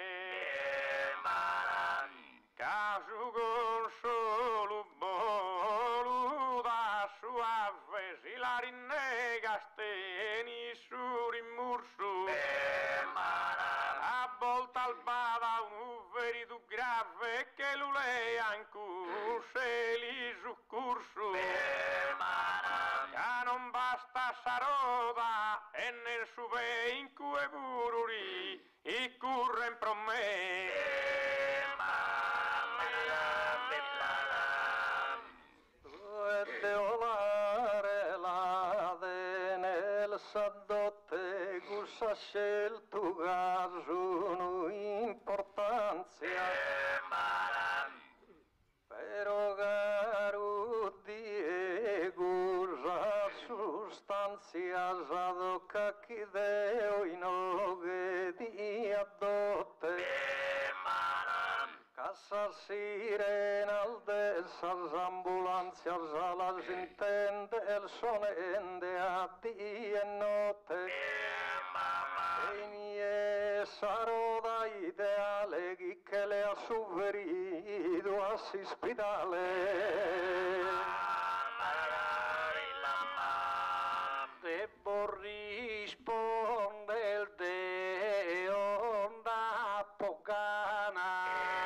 casu con solo bolu da suave si la rinnega steni su rimursu a volta al bada un veridu grave che lulei ancu se li succursu che non basta saroda e nel sube in cui bururi i curren pro me Deolare la de nel sadotte gussa scelto gaso no importanzia però garu Diego sa sustanzia zadocca chi deo in oghe di adotte Casa sirena al desas ambulancias a las intende el sonende a día e notte e nie saroda ideale che le ha suverido a ospitale Debbo risponde il deo da pocana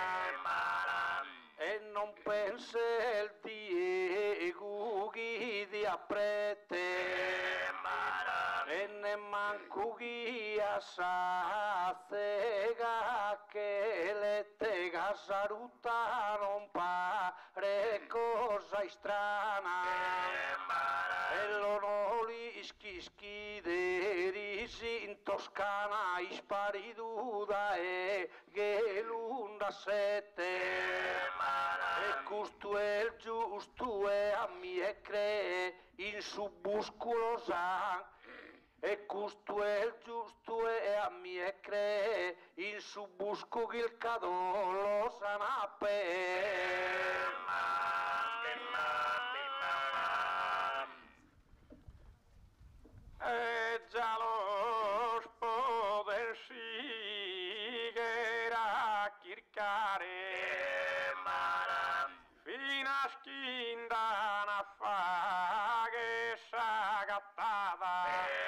e non pensa il Diego chi di aprete e ne manco chi sa cega che le tega saluta non pare cosa strana e l'onori schideri in Toscana ispariduda e che l'unda sette e questo è il giusto e a mie cree in su busculo san e questo è il giusto e a mie cree in su busco il cadolo sanape e già lo spoder si che era chircare fino a schindana fa che s'ha gattata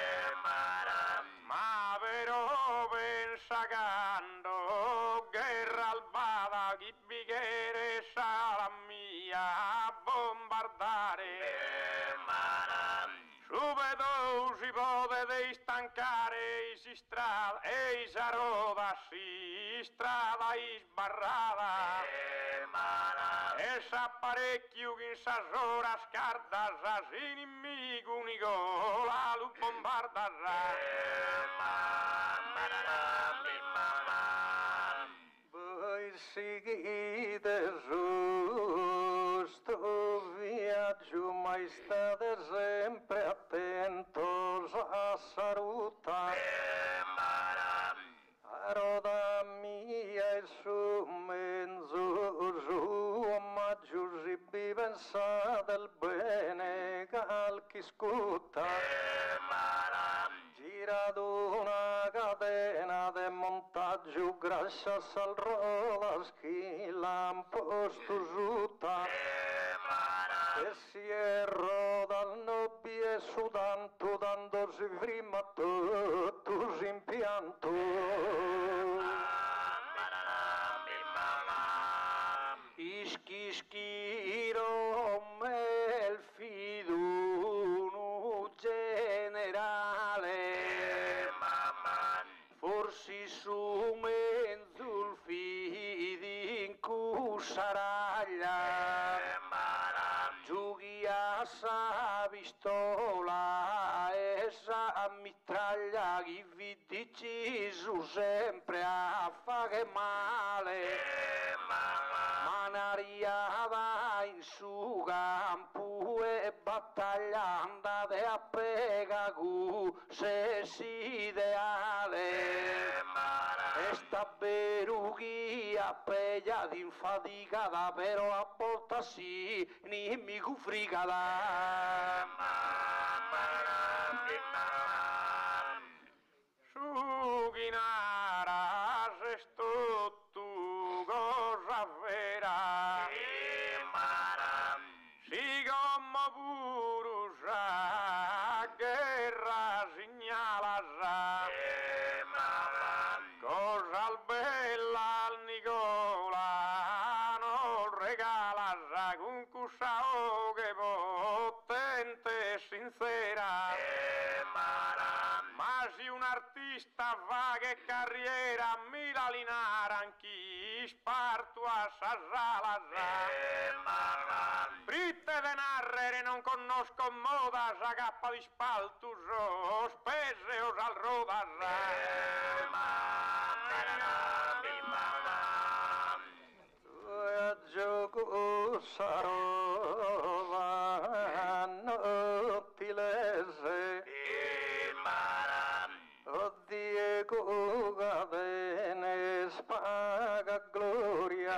ma però pensando guerra albata chi bicchiere sa la mia a bombardare subito si potete stancare si strada e saroda si strada sbarrata e s'apparecchio che in sa sora scarda sa si nemico Nicola lo bombarda voi seguite giusto viaggio ma state sempre attentos a salutare roda mia e su mezzo su maggio si pensa del bene cal chi scuta girato una catena de montaggio gracias al rodas chi l'han posto giuta e si è roda al nobie sudando dandosi prima tutto impianto ischiro me il fiduno generale forse su mezzo il fidi in cusaraglia giochi sa pistola e sa mitraglia chi vi dici su sempre a fare male. Manariata in su campo e battaglia andate a pega cu se si ideale. E sta berughia peglia d'infaticata però a volta sì nimico fricata. Su chinara se sto tu cosa vera si come purusa guerra segnala sa cosa al bella al Nicola non regala sa con cussao che potente e sincera ma si un artista va che carriera mira linara anch'io sparto a sa sala fritte de narrere non conosco moda sa cappa di spaltus o spese o sal roda a gioco sarova nottilese o Diego Cadene spaga gloria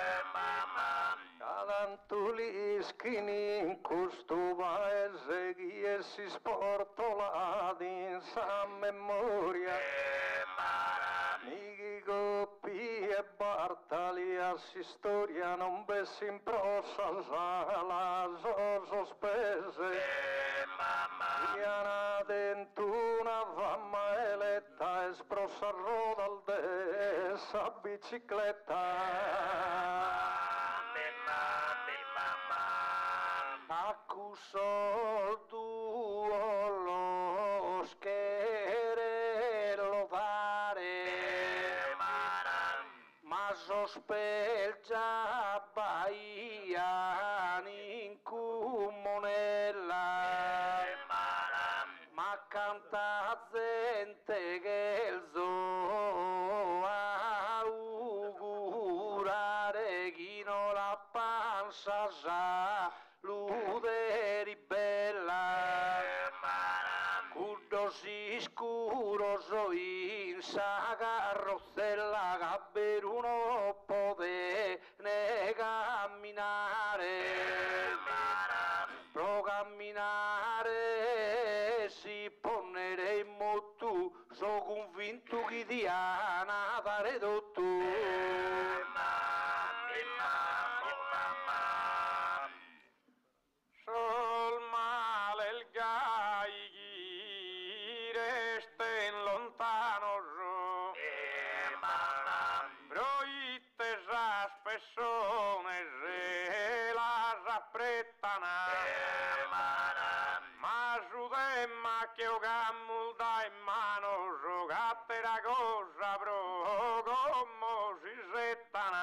cadantuli schini in questo paese chi si sportolati in sa memoria Michi Coppi e Bartali a si storia non bessi in prosa sala so sospese Diana dentuna famma eletta e sprossa roda al dessa bicicletta accusò duo lo scherello dare ma sospelgia Bahia in comunella ma canta gente che il zoo augurare chi non la panza sa lude ribella curdo si scuro so in sa carrozzella che per uno pote ne camminare pro camminare si ponere in motu so convinto che Diana dare tutto sol male il gai chi resta in lontano so broitte sa spessone se la s'apprettana ma su demma che ho camul da in mano so cattera cosa pro come si settana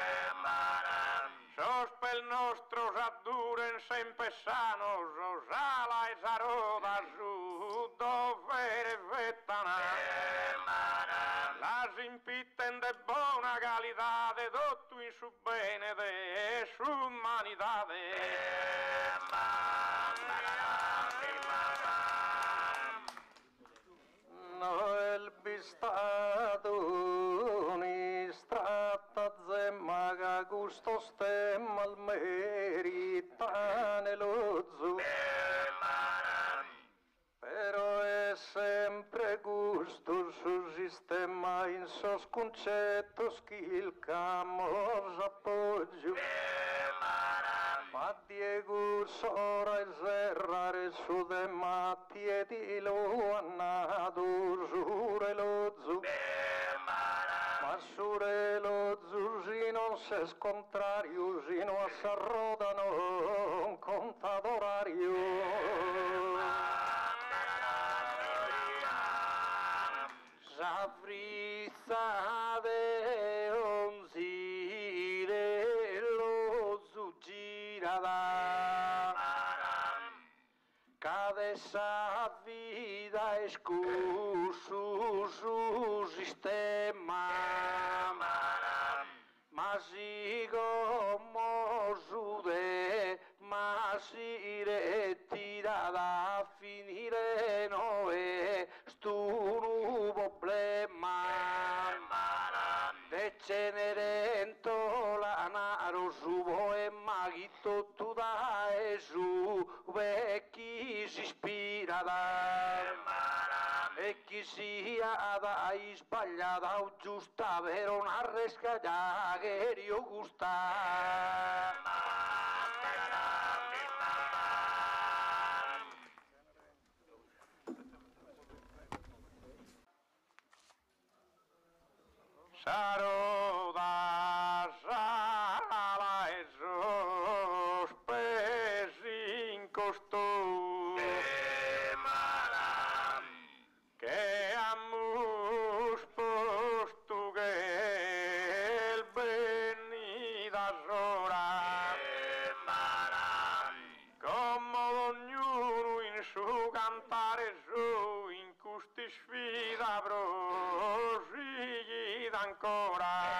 sos pel nostro s'adduren sempre sano so sala e saroda su dovere vettana la simpitten de buona qualità de tutto in su bene de su umanità Noel bistato ni stratta zemma che gusto stemma al meritane lo zu però è sempre gusto su sistema in sos concettos che il camos appoggio ma Diego sora e serrare su de mattie di lo annato sure lo zu ma sure lo zu si non se scontrario sino a s'arrodano un conta d'orario S'affrizza de onzire lo zu gira da essa vida escuso su sistema, mas como sude, mas retirada finire no es tu problema. De cenerento la naro subo e magito tu da e su vecchi si ispira e chi sia da sbagliata o giusta per una rescaglia che io gusta. Sarò da sala e sospesi in costui che amus posto che il beni da sora come ognuno in su cantare su in custi sfida prosigli ancora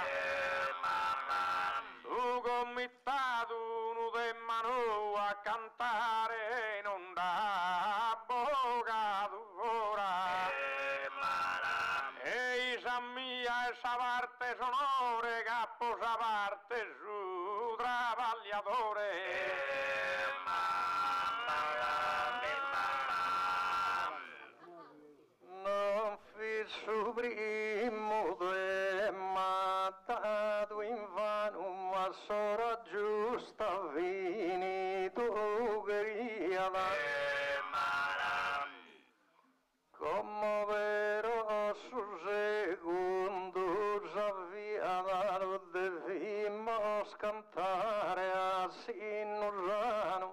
su committato uno de mano a cantare non da avvocato ora e isa mia esa parte sonore capo sa parte su travagliatore non fisso primo de matato in vano ma sora giusta finito griada come vero su secondo s'avviada devimos cantare a sinusano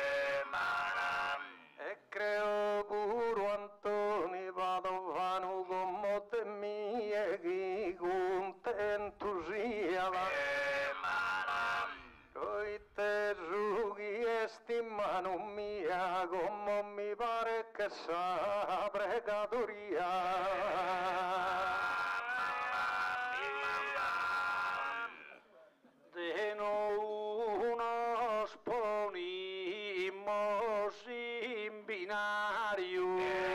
e creo puro Antoni Padovano come te mie chi contento sia coi te sughi e stimano mia come mi pare che sa pregatoria de no uno sponimos in binario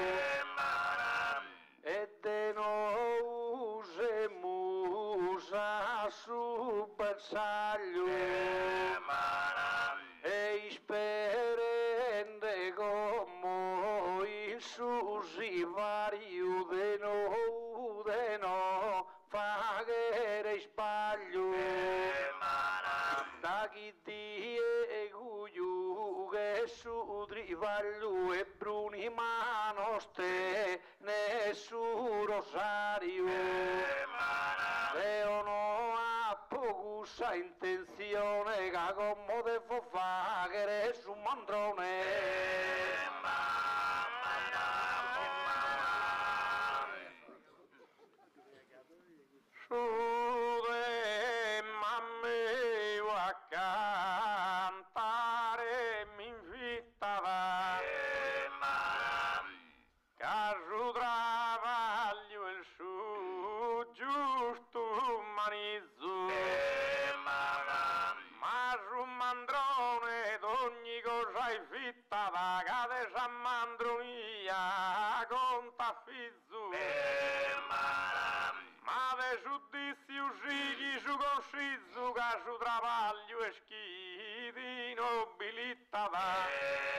e de no usemus a su bersaglio e sperende como in su sivario de no faghere sbaglio da chi Diego che su trivaglio e bruni manoste nessun rosario Leo no ha pocusa intenzione che come devo fare su mandrone su de mamme a cantare mi invitava caso travaglio il su giusto manizzo ma su mandrone d'ogni cosa è fittava cade sa mandronia conta fizzu ma de giudizi usciti su conscizzu che su travaglio e schidi nobilitava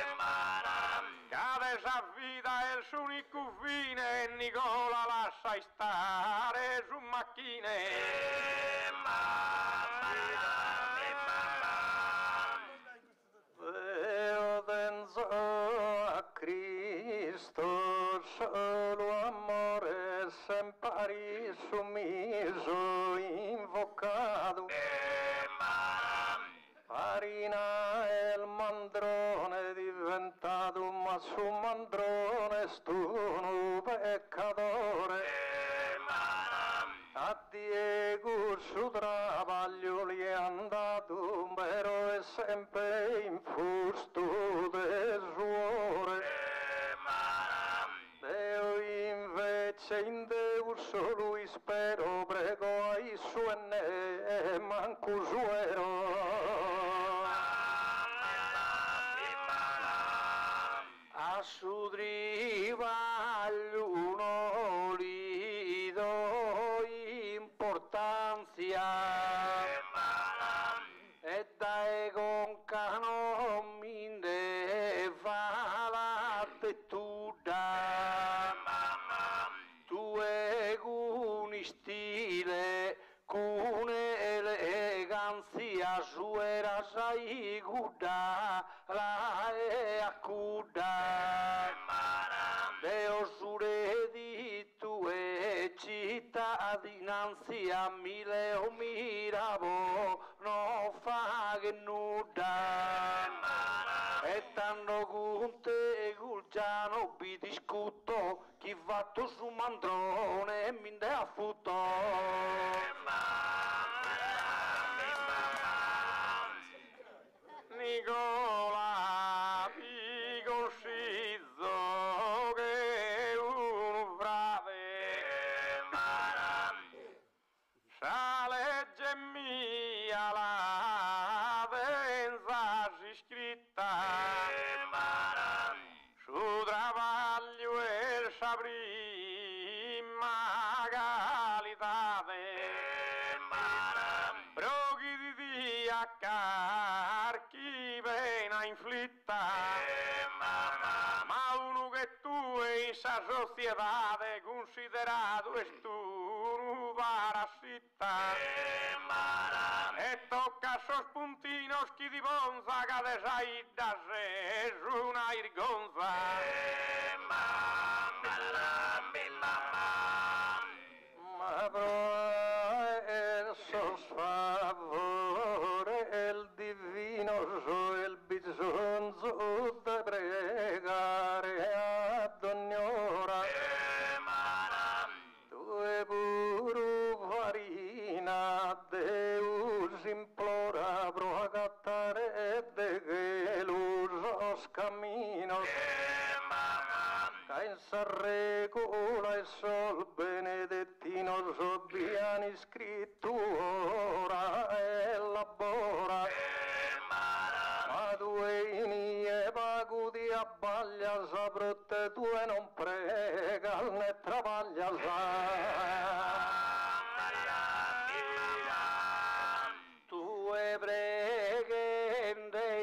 cade sa vita e il suo unico fine e Nicola lascia stare su macchine Veo denso a Cristo solo amore sempre sumiso invocato farina e il mandrone diventato ma su mandrone stuno peccatore a Diego su travaglio gli è andato però è sempre in fusto del suore se in Deus solo spero, prego ai suene manco suero. A su trivaglio li do importanza e dai con non mi ne fa la tettuda tu è un stile con eleganza suera sai guda la è accuda Deo sure di tue cittadinanza mille o miravo non fa che nuda e tanto con te Gulgiano bi discuto chi fatto su mandrone e mi ne affutto Nicola Picoscizzo che è un frate sa legge mia la pensa scritta su travaglio e sa prima qualitate Broghi di a carchi pena inflitta ma uno che tu in sa società considerato è tu parassita e tocca sos puntinos chi di bonza che de sai da se su una irgonza ma pro sfavore il divino so il bisogno da pregare ad ogni ora tu e puro farina Deus implora pro agattare de che los caminos che in s'arregola il sol benedettino sobbiani scrittura e labora ma due inie pagu di abbaglia saprotte tu e non prega né travaglia tu e preghende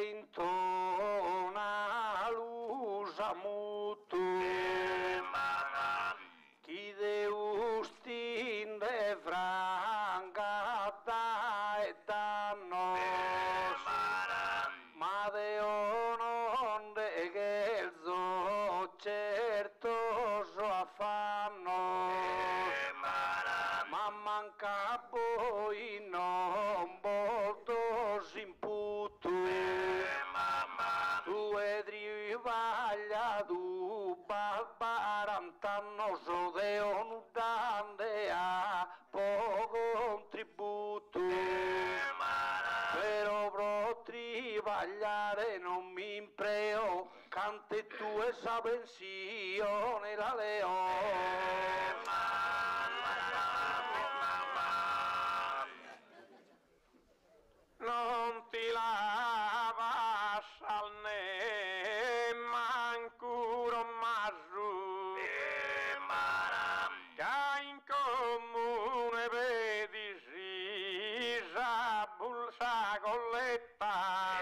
intona l'usa mutu chi Deus tinde franca e danno ma Deo non de che il so certo so affanno ma manca poi non volto s'imputu tu e trivaglia tu barbarantanno so Deo non dande a poco tributo però pro trivagliare non mi impreo cante tu esa pensione la leo non ti lava al ne mancuro masu che in comune vedi si sa bulsa colletta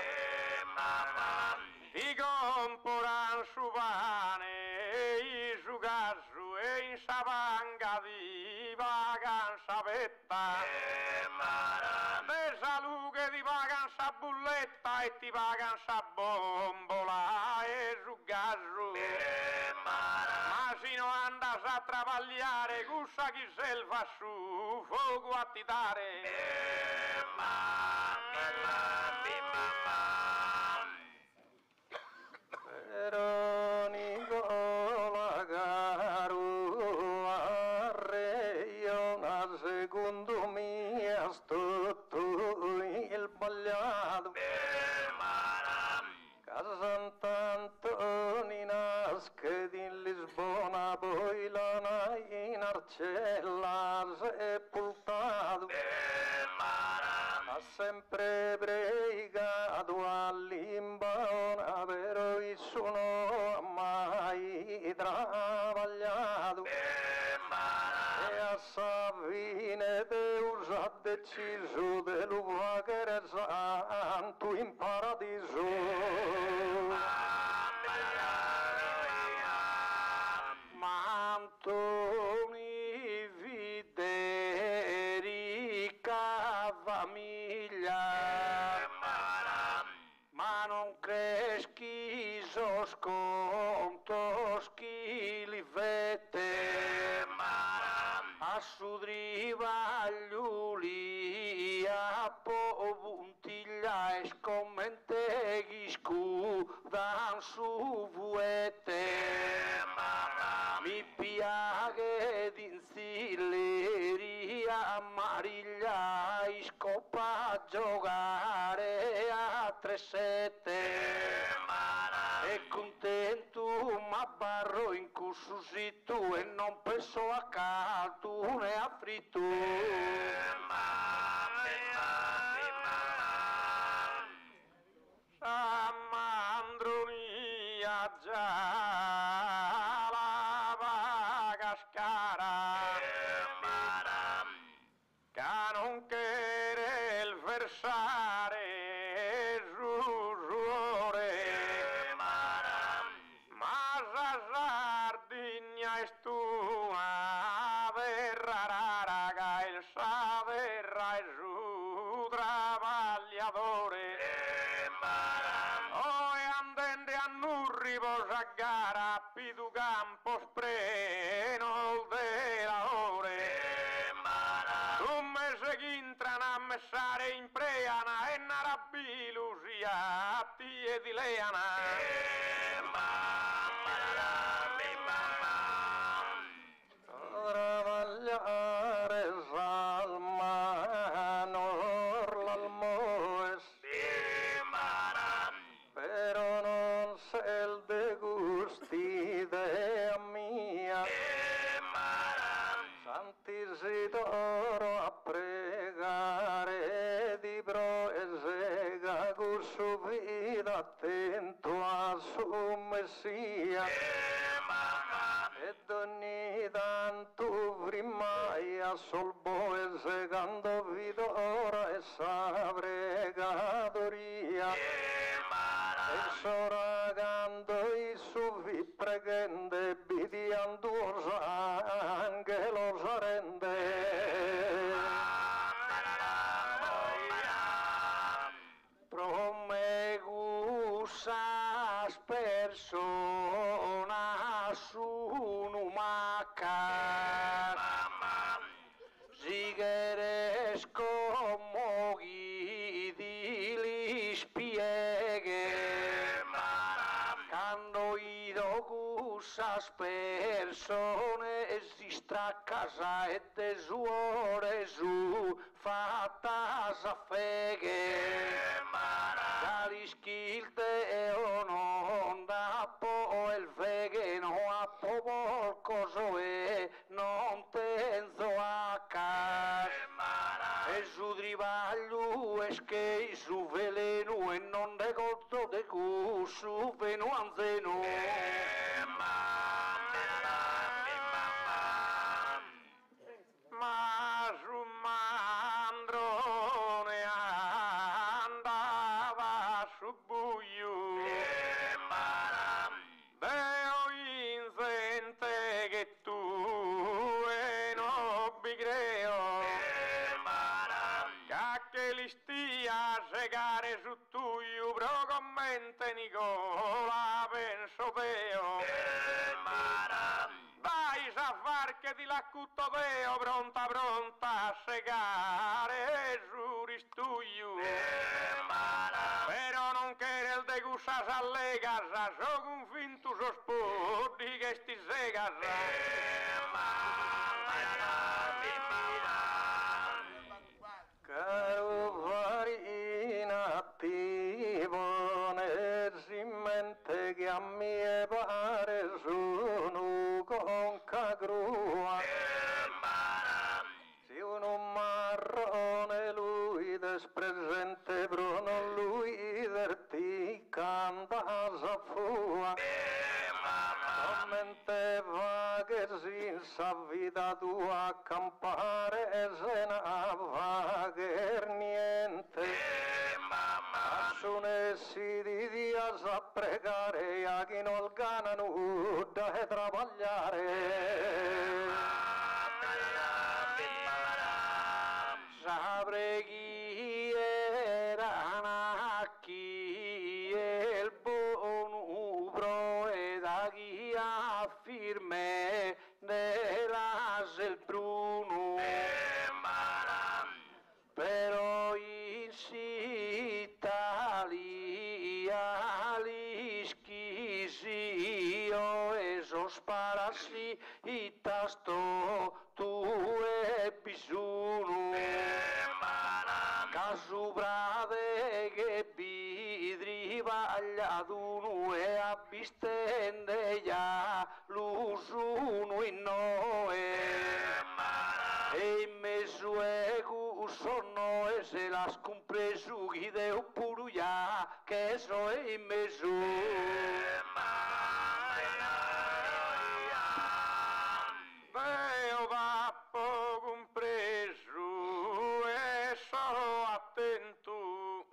di comporan su pane i su gasu e in sapanga di vacanza petta de salute ti pagan sa bulletta e ti pagan sa bombola e su gasu ma si non andas a travagliare gussa chi se fa su fuoco a titare però Nicola caro arreio una secondo me sto il bagliato casa Sant'Antonina che di Lisbona poi la naina Marcella sepultato, ha sempre pregato all'imbaona, però isso non ha mai travagliato. E a sa fine Deus ha deciso de lo fare santo in paradiso. Ma Antoni Federica famiglia, ma non creschi so scontos chi li fette, a sudrivagliuli a po puntiglia e scommente chi scudan su fuete. Mi piace d'insilleria Mariglia scoppa a giocare a 3-7 e contento ma barro in cursusito e non penso a caldo né a fritto. Samandronia già la vaga scara, che non chiede il versare suore, ma sa Sardigna è tua verrà raga il sa verrà il su travagliatore. A gara pidu campo spreno della ore, un mese che entrano a messare in preana e narabilusia e di leana. Travagliare salmano l'almoes, però non se il de gusti de mia. Sant'Isidoro a pregare di proesega con su vita attento a su messia. Ed ogni tanto primaia sol boese quando vidora e sa pregatoria. E soragando i suvi pregende bidiando anche lo sarende. Promegusas persona su maca, zigueres como guidi li spieghe, quando ido cusas persone esistra a casa e tesuore su fatas a feghe. Dall'ischilte o non da po il feghe no a po qualcosa e non tenzo a casa. E su trivaglio es che su veleno e non de cotto de cu su venu anzeno. Ma su mandrone andava su buio, deo insente che tu e non vi creo, che li stia a segare su tuio, però commente Nicola penso teo. Vai a far che ti l'accutto teo, pronta a segare su ristuio. Però non che il de gussas alle casa, so convinto so di che sti segas. Caro farina attivo ne si mente che a me pare sono con cagrua. tua, mente va che senza vita tua accampare se ne va che niente. Nessi di dia sa pregare a chi non gana nuda e travagliare. Sa preghiera chi è il buon pro e da chi affirme nella il bruno. Però in Italia li schisio e so sparassi i tasto tu e bisuno. Casu brave che bidri vagliaduno e abistende ya l'usuno in noi. E in mezzo sono e se la scompreso chi deu puru ya che so in mezzo. Deo va poco compreso e so attento.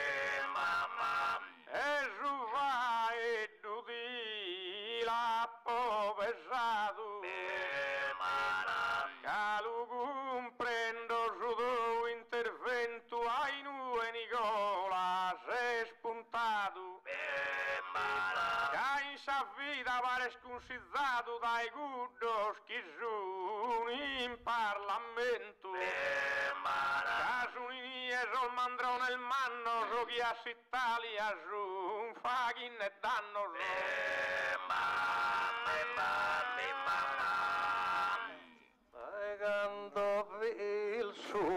E su va e dudi la povesato. Calu comprendo su tuo intervento ai nue Nicola sei spuntato. Che in sa vita pare sconsigliato dai guddos che sono in Parlamento. Casunini e sol mandrone il manno so chi a s'Italia su un fachin e danno Pagando il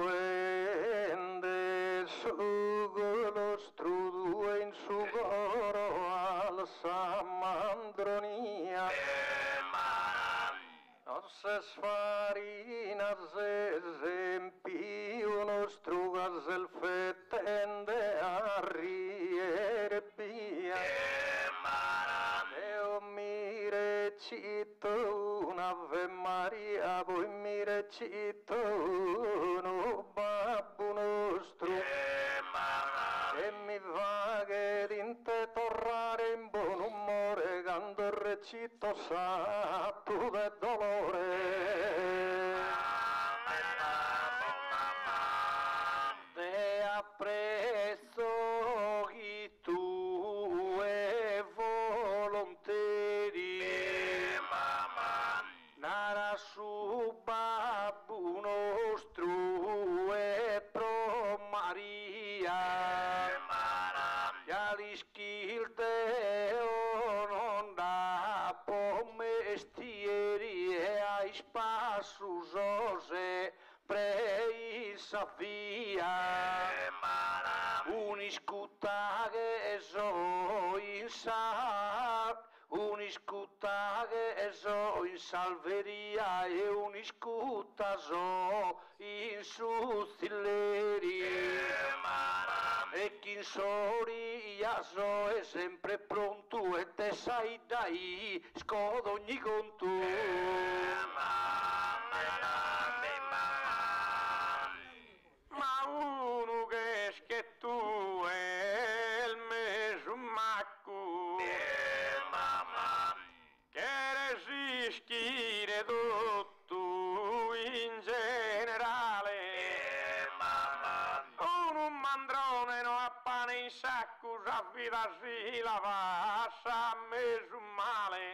suende su lo strudo in su coro al samandronia. Non se sfarina se esempi uno struga se fettende a rierbia. Deo mi recito un'Ave Maria, poi mi recito un babbo nostro. E mi va che in te tornare in buon umore quando recito satto del dolore. Te appresso chi tu e volontari. Nara su babbo nostro e pro Maria. Il Deo non dà pomestieri e ai spassus ose prei Safia. Uniscuta che so in uniscuta che so in salveria e uniscuta so in suzzilleri. E chi in soria so è sempre pronto e te sai dai scodo ogni conto. Ma uno che tu è il mesumacco che resischi tutto in generale. Un mandrone non ha pane in sacco, sa vita si lava, sa mesu male.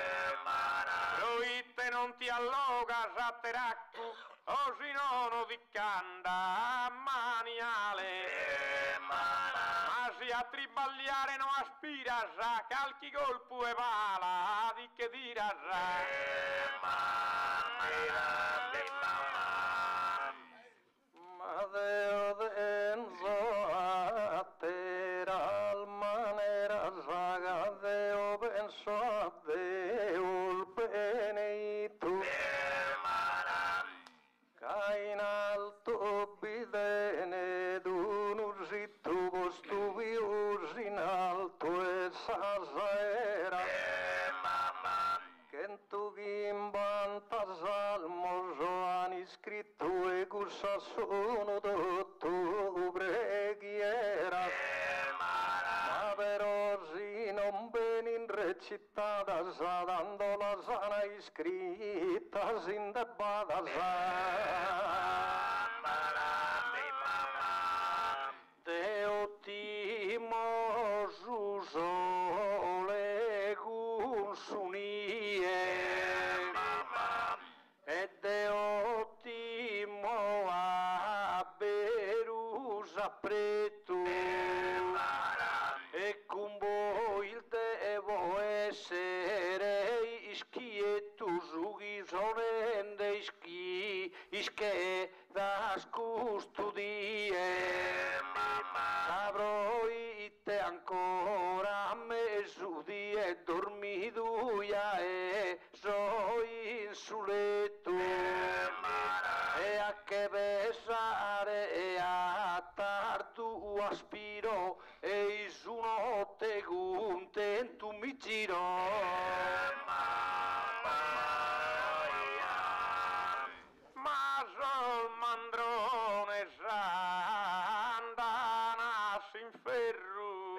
Proitte non ti alloga, sa teracco, o si non ti canda maniale. Ma si a tribagliare non aspira, sa calchi colpo e pala, di che tira Deo denzo a terra al manera saga Deo penso a Deo il benito che in alto bidene d'un zitto postuvius in alto e sasera usa sono tutto preghiera, ma però si non ben in recitata sa dando la sana iscritta sin debbata sa. Deo timo su sole consunie e Deo timo a berusa preto e con voi il devo essere ischietu sughi sonende ische das custodie avrò ite ancora mesu di e dormiduia e so in su letto e a che pesare e a tardu aspiro e su notte contento mi giro. Ma sol mandrone s'andana in ferro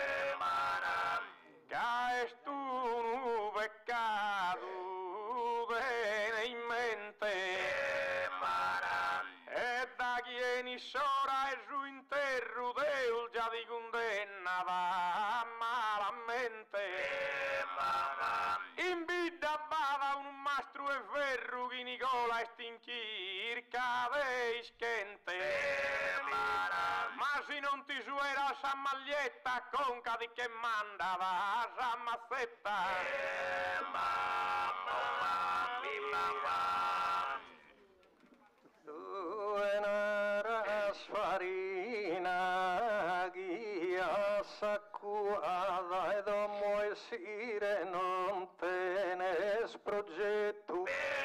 che è tu peccato bene in mente e da chi è nissora e su interro del già di condenna va malamente in bidda bava un mastro e ferro che Nicola e stinchir cade ischente ma se non ti suera sa maglietta conca di che mandava sa mazzetta farina guia saccuata e domo e sire non tenes progetto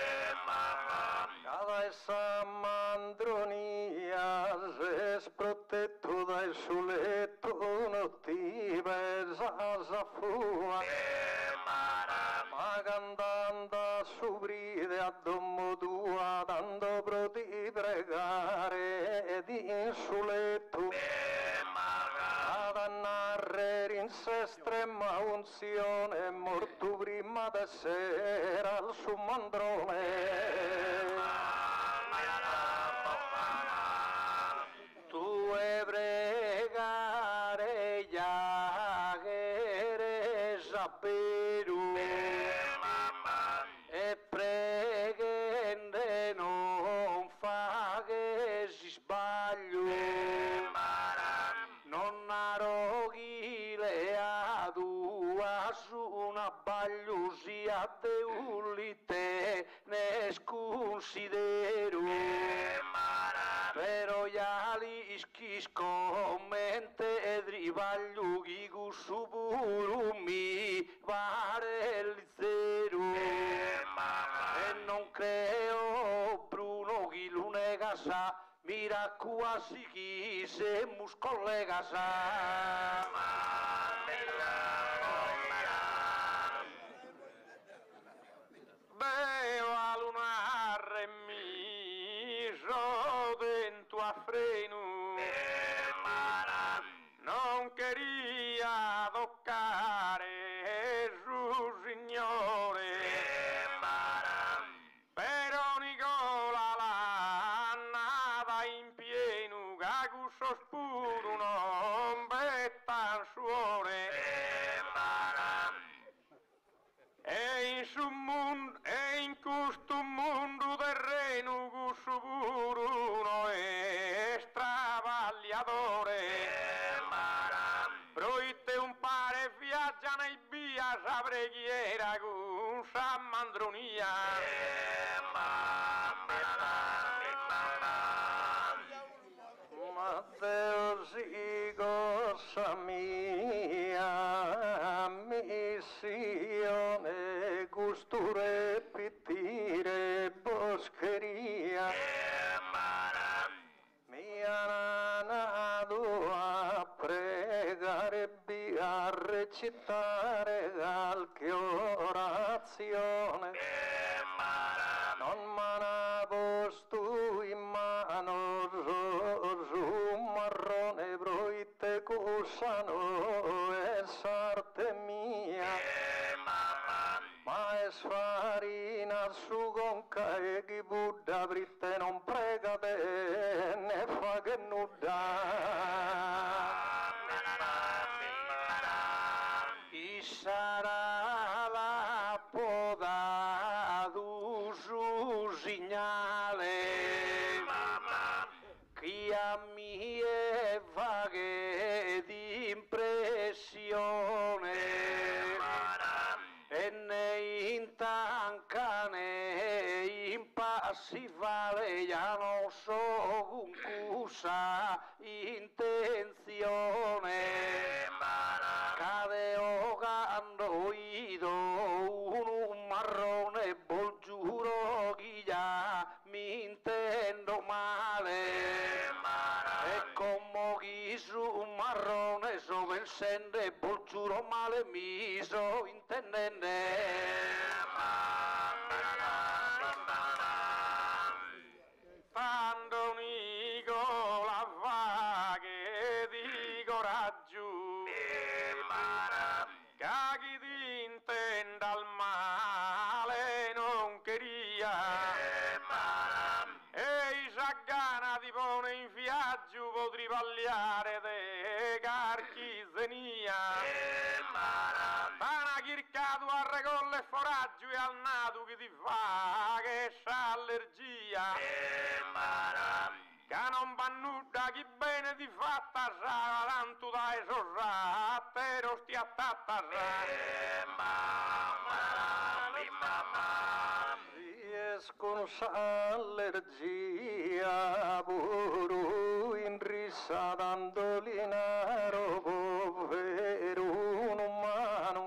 cada essa mandronia es protetto dal suletto non ti besa fua ma cantando subride a domo tua dando pro di pregare ed in suletto ad narrare in se estrema unzione morto prima de sera al suo mandrone tu e pregare ya che saperu e preghende non fa che si sbaglio non arroghi le adua su una baglio sia te ulite ne sconsidero però ya li ischisco mente e rivaglio chi su puru mi pare il zero e non creo Bruno chi l'unega sa mira quasi chi se mus collega sa beva lunar e mi so dentro a freno non queria toccare su signore però Nicola l'ha nata in pieno che questo spuro non betta suore e in questo mondo terreno questo puro è travagliatore proitte un pare viaggia nei via sa preghiera con sa mandronia Matteo si cosa mia missione gusture pittire boscheria mia nana a pregare a recitare qualche orazione non mana posto in mano farina su conca e chi Buddha britte non prega te ne fa che nuda. Chi sarà la poda d'uso segnale chi a mie vaghe di impressione e ne intanca ne impassivale ya non so con cosa intenzione cade ogando ido un marrone bol giuro chi ya mi intendo male e come chi su un marrone so pensende bol giuro male mi so intendende. Quando dico la vaghe di coraggio che chi ti intenda al male non queria e sa gana ti pone in viaggio potri pagliare de carchizenia pana chircato a recolle e foraggio e al nato che ti fa che c'ha allergia che non va nuda chi bene ti fatta sa tanto dai sorra però stia attata Riescono s'allergia pure in rissa dando linaro povero un umano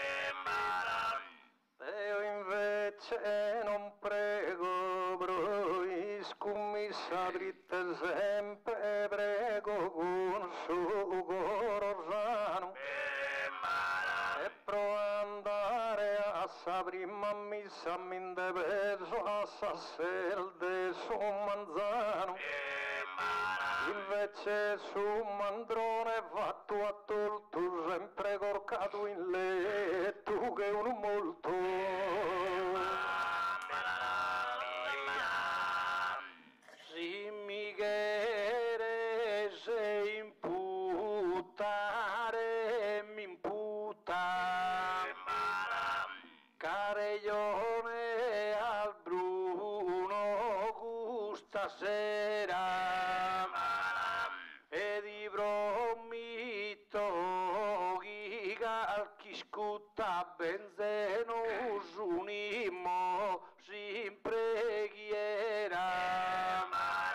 io invece non prego broi scommissa dritte sempre prego con suo corosano e provo ad andare a sa prima missa mi peso a sassel de su manzano invece su mandrone fatto a torto sempre corcato in letto che uno molto si mi chiede se imputare mi imputa careglione al Bruno stasera e di prometto chi calchi scutta benzeno unimo si preghiera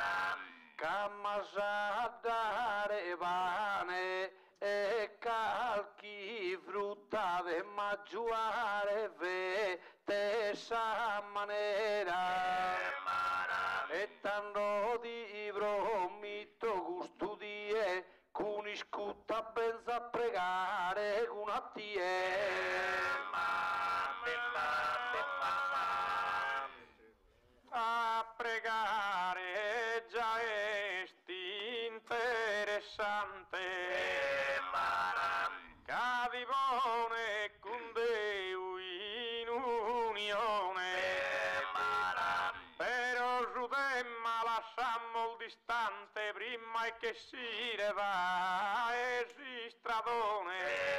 camasa dare pane e calchi frutta de maggiore ve tessa manera e tanto di prometto custodie con iscutta pensa a pregare con a a pregare già esti interessante che pone con Deo in unione però su temma lasciamo il distante prima che si va esistradone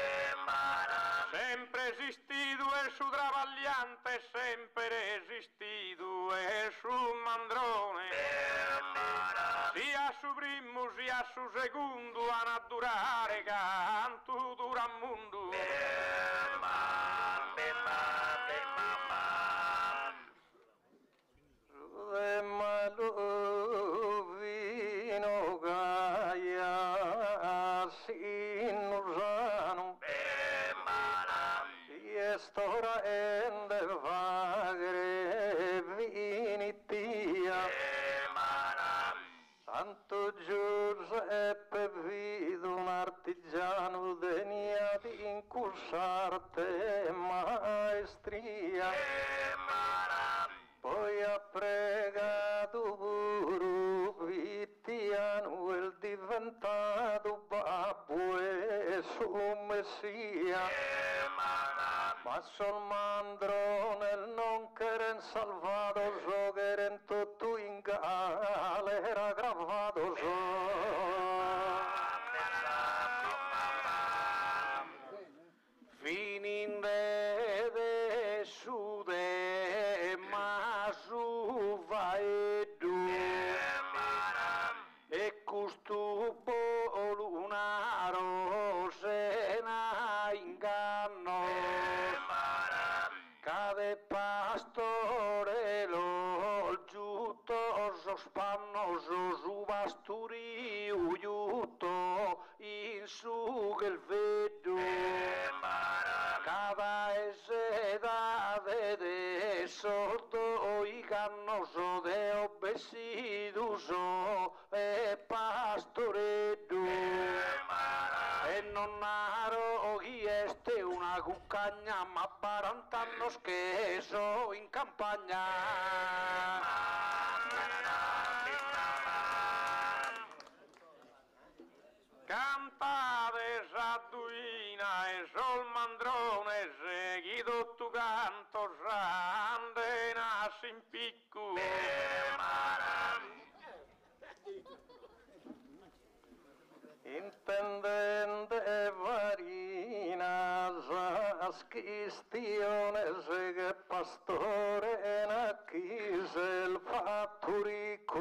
sempre esistito e su travagliante sempre esistito e su mandrone sia su primo sia su secondo a durare canto dura mondo vino gaia sinusano e stora ende vagre vinitia Santo Giuseppe vedo un artigiano degna di incursarte maestria poi ha pregato pure Vittiano il diventato babbo e su messia ma ma sol mandrone non queren salvato so, queren tutto in galera gravato so. Fininde de sude ma su vai du e custu lunaro se na inganno cade pastore lo giuto sospannoso su basturi uiuto in su che il vedo cada edade de sordo y cannoso de obesiduso e pastoredo e non naro y este una cucagna ma 40 annos que so in campagna. Cantade Sattuina e sol mandrone seguido tu canto rande nas in picco Intendente varina schistione che pastore na chisel fatturico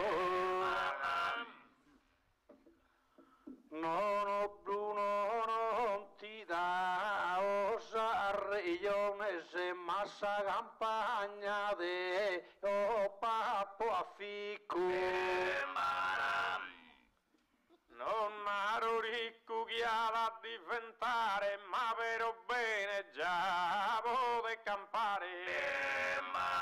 non Bruno non ti dà osarriglione se massa campagna de o papo a fico non ero ricco che ha da diventare ma vero bene già vuole campare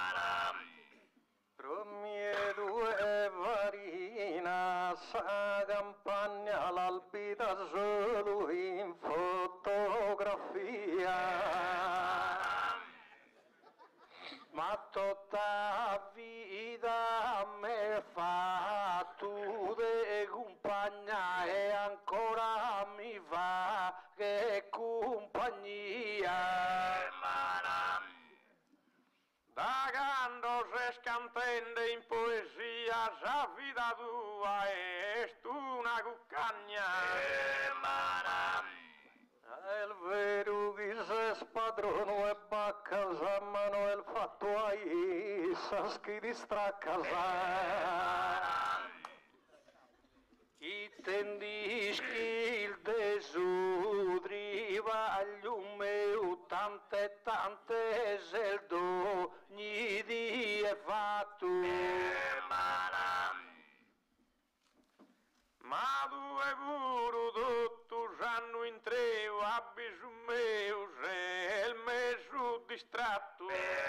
Romie due varina sa campagna l'albita solo in fotografia ma tutta vita me fa tu de compagna e ancora mi fa che compagnia da quando se scantende in poesia sa vita tua è tu una cuccagna il vero che se spadrono e bacca sa Manuel fatto ai saschi di straccasa chi tendischi il desudriva agli meu tante seldo gli di è fatto ma due puro tutto sanno in tre abbi su meu se il me su distratto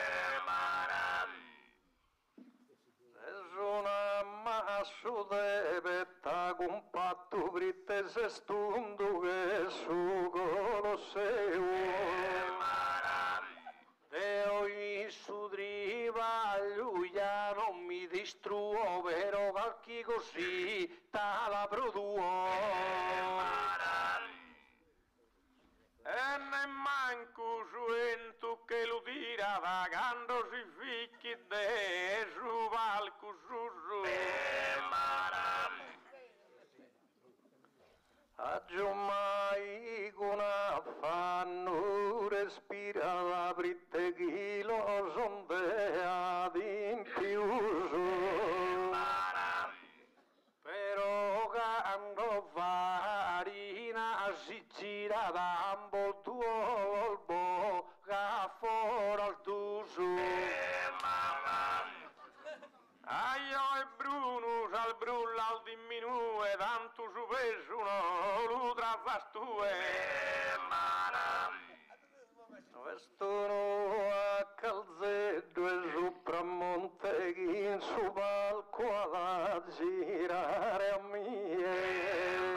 Una masso de betta compatto britte se stundu che su Colosseo de ogni sudriva luia non mi distruo vero calchi così tala produo e ne manco suento che lo tira da quando si ficchi de su valco su Aggiù mai una fanno respira la britte chi lo sondea d'impiuso però quando farina si gira da ambo tuo volbo che fuori al tuso Aio e Bruno sal brulla al diminue tanto su peso no lo travastue questo no a calzeddo e sopra monte chi in su palco a girare a mie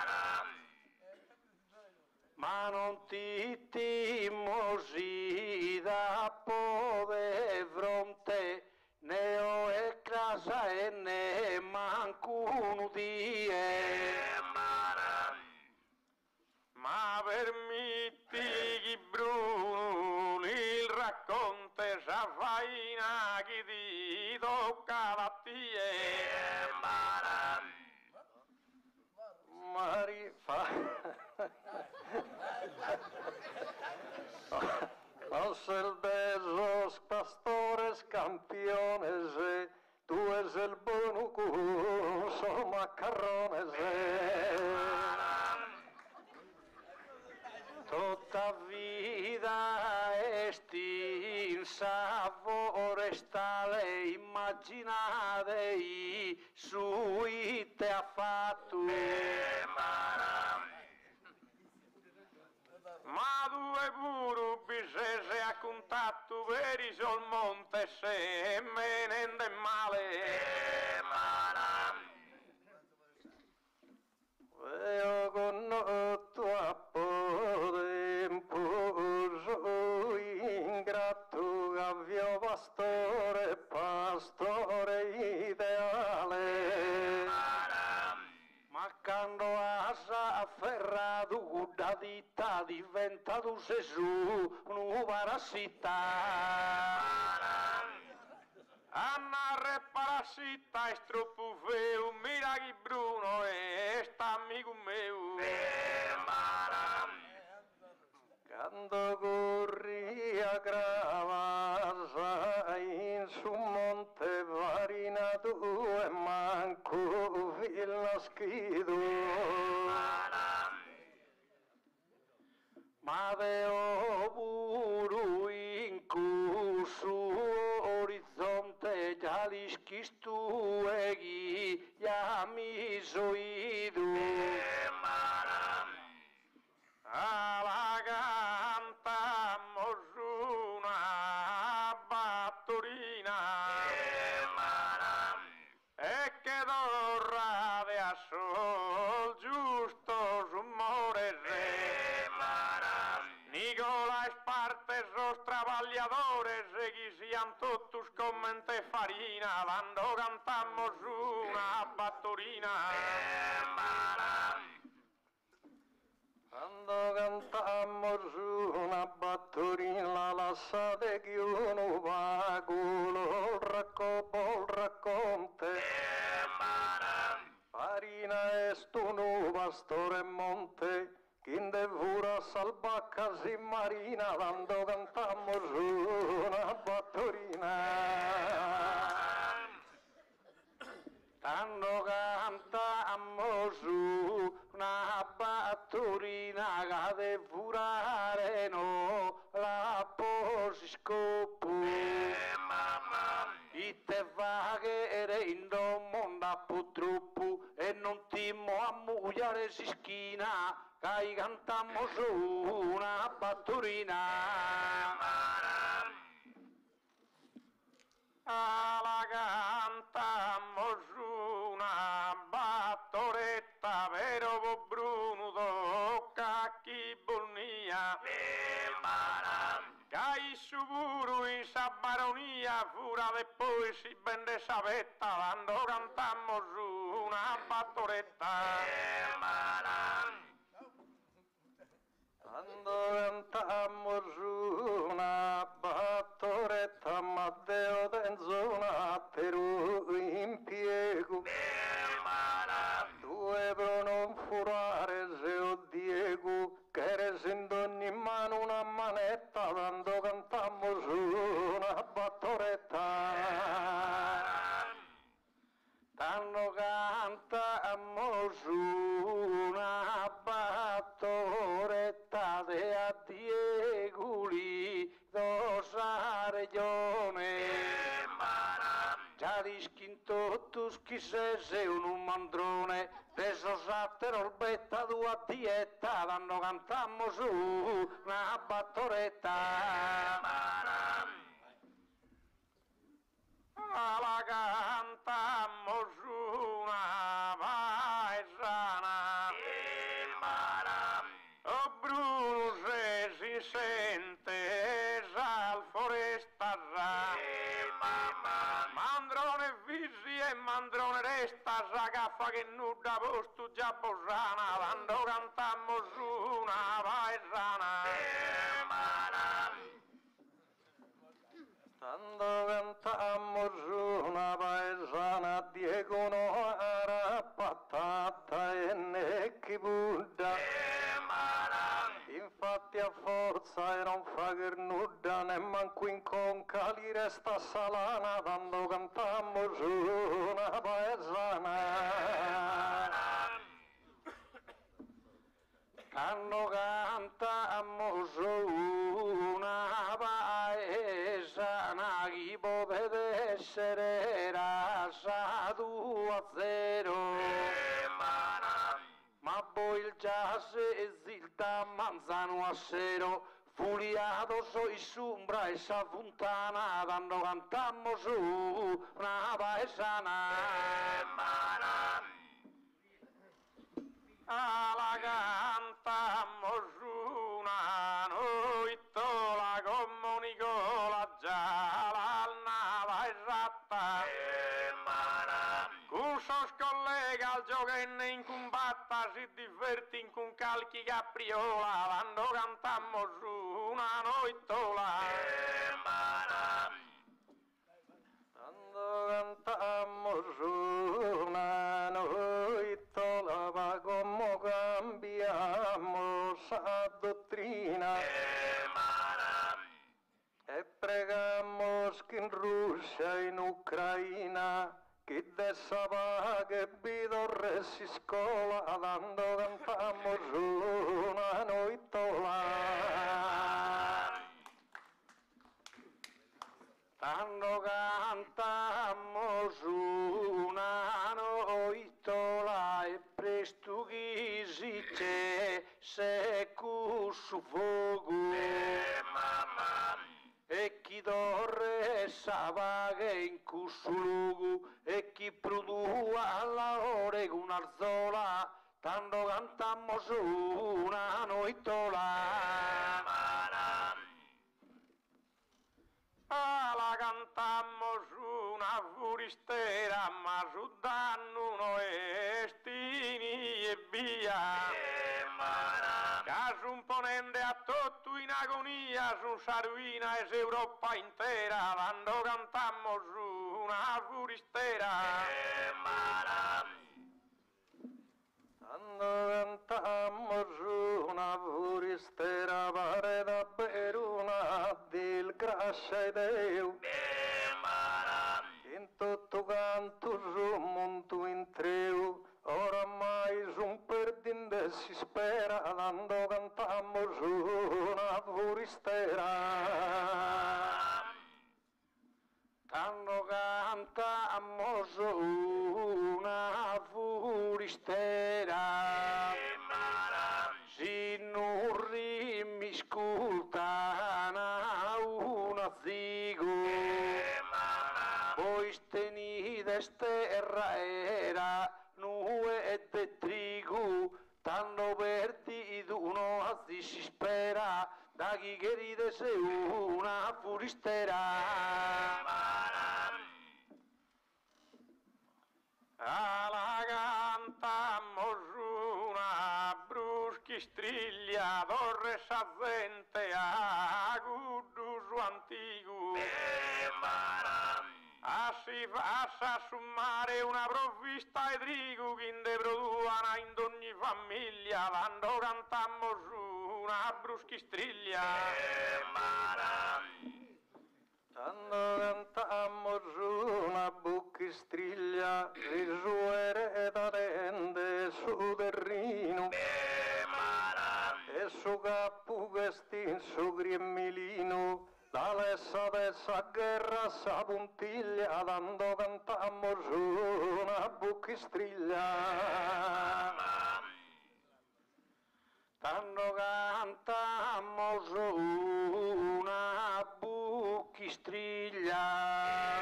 ma non ti timosi da pode fronte ne ho e casa e ne manco uno di ma permetti che Bruno racconte sa faina che ti tocca da tie. Los besos pastores campeones, tú es el bueno curso macarrones. Tutta vida esti sapore stale immaginate sui te ha fatto. Ma due pure bisese a contatto per i sol monte se me ne ende male. Io con tua tempo ingrato avvio pastore ideale. Ma quando has afferrato da ditta diventato Gesù un parassita. Anna parassita e troppo feo, mira che Bruno e sta amico meu. Quando corria gravasa in su monte varinato e manco villa schido. Ma veo puru in su orizzonte già li schistu e chi ya mi soidu. Alla cantammo una battorina e che dorra de a sol giusto rumore Nicola Espartes los trabajadores que sian todos commente farina dando cantamos una battorina. Quando cantamos una battorina lassate che uno vaculo il racconte. Farina est un pastore monte Quinde fura salbacca si marina quando cantamos una battorina. Quando cantamos una battorina che de furare no la posi scopo. I te vaghere in do mondo purtroppo e non timo a mugliare si schina. Che cantamos una battorina. La cantamos una battoretta, vero po Bruno tocca chi bonnia. Che suburo in sa baronia fura después si vende sabetta, quando cantamos una battoretta. Quando cantamos una battoretta, Matteo Tenzona per un impiego. Due pro non furare se o Diego, che resendo ogni mano una manetta, quando cantamos una battoretta. Quando cantamos una battoretta de a Dieguli dos regione. Già dischinto tu schissese un mandrone, peso sattero il betta tua dietta, quando cantamos una battoretta. La cantamos una paesana. O Bruno se si sente sal foresta Mandrone visi e mandrone resta sa caffa che nuda posto già posana quando cantamos una paesana. Quando cantammo su una paesana dicono era patata e necchi Buddha. Infatti a forza e non fa che nuda, nemmanco in conca li resta salana, quando cantammo su una paesana. Quando cantammo su una paesana, chi può essere rasa 2-0. Ma poi il jazz esilta manzano a sero, furiato soi sombra e sa fontana, quando cantammo su una paesana. La cantammo su una noittola come Nicola già l'alnava e ratta. Cuscio scollega al gioco e ne incumbatta, si diverti in con calchi capriola, quando cantammo su una noittola. Quando cantammo su una noittola, ma come cambiamo sa dottrina. E pregammo che in Russia e in Ucraina chi dessa che bidorre si scola, quando cantammo su una noittola. Quando cantammo su una noittola e presto chi si c'è secco su fuoco. E chi dorre sa che in questo luogo e chi produa alla ore con un'arzola, tanto cantammo su una noittola. La cantammo su una furistera, ma su danno noi stini e via. Caso un ponente a tutto in agonia, su sa ruina e Europa intera, quando cantammo su una furistera. Quando cantammo su una furistera, pare davvero una del grazie Deo. In tutto canto su monto in treu, oramai son perdente si spera, quando cantammo su una furistera. Quando cantammo su una furistera, si non rimiscoltana una zigo, poi stenite terra era nue e de trigo, tanto perdido uno si spera, da chi che se una furistera. La cantammo su una bruschistriglia, torre sazzente a guddu su antico. Si passa su mare una provvista e trigo che ne produana in ogni famiglia, quando cantammo su una bruschistriglia. Quando cantammo su una buchistriglia, il suo ereda rende su terreno, e su capo che stin su griemmilino, la lessa dessa guerra sa puntiglia, quando cantammo su una buchistriglia. Quando cantammo su una buchistriglia,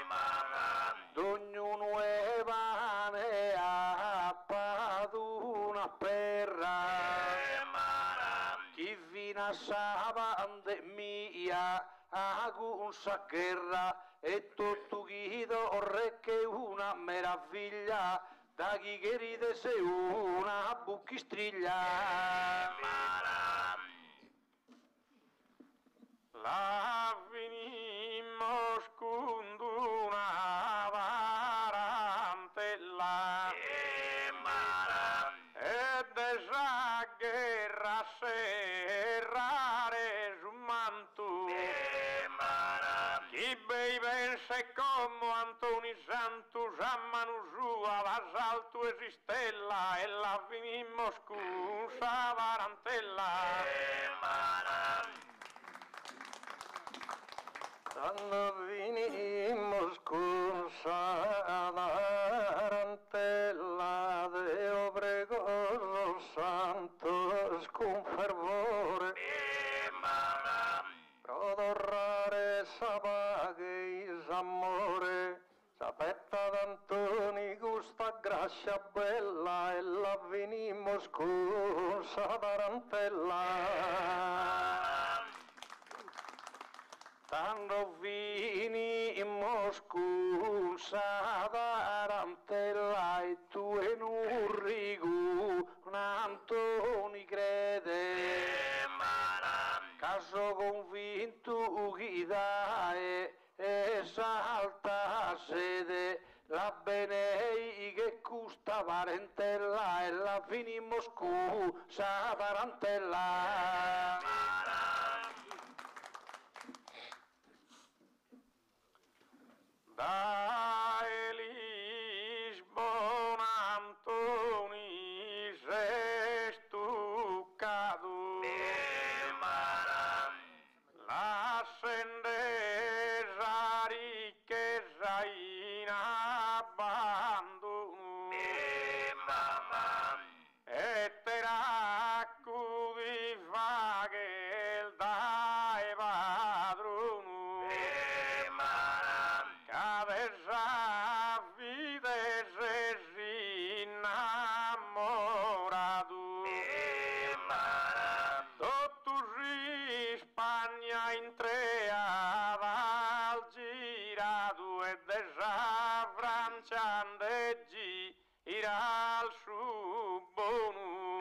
ognuno è pane a paduna perra, chi fino a sa pandemia a gunsa guerra, e tutto chi dorre che una meraviglia, da chi che ride se una buchistriglia. La venimmo scunduna varantella e desa guerra serrare su mantu chi bei pense come Antoni Santus a manu sua vasaltu esistella e la finimmo scusa varantella quando vinimmo scusa varantella Deo pregoso santos con fervore prodorrare sapagheis amore sapetta d'Antoni gusta grazia bella e la venimmo scusa tarantella quando venimmo scusa tarantella e tu in un rigu Antoni crede caso convinto chi dà esalta sede la benei che custa parentella e la finimmo scusa tarantella da Lisbona Antoni sei stuccato la sendesa ricchezza in abbandono e te raccudi fagel dai padrono cadesa vide se si innamorato Spagna intreava al girato e desa Francia gira al suo bono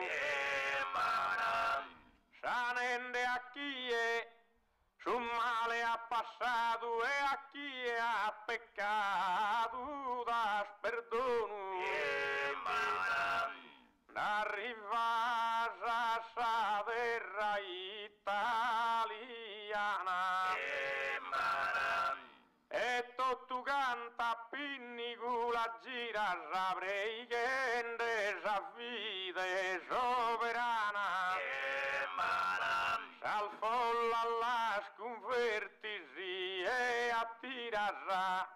sanende a chi è su male ha passato e a chi ha peccato da perdono arriva sa terra italiana e tu canta pinnicu la gira saprei che sa vide soverana sal folla la sconvertisi e attirasa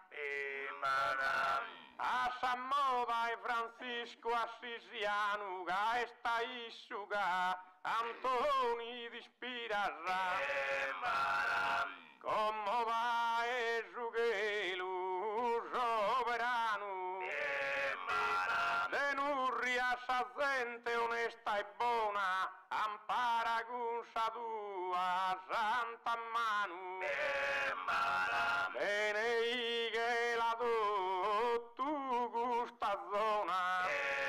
a San Moda e Francisco Assisiano che sta issuga Antoni di Spirasa come va e sughelu soverano denurria sa gente onesta e buona ampara con sa tua santa mano bene che la do tu gusta zona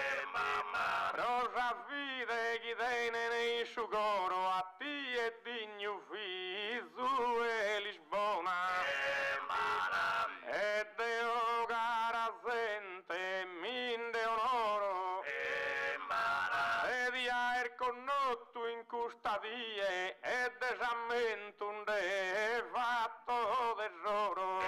rosa vide chi tene nei su coro a ti e digno fizu e Lisbona e deo cara gente minde onoro e dia er connotto in custadie e desammento un de fatto tesoro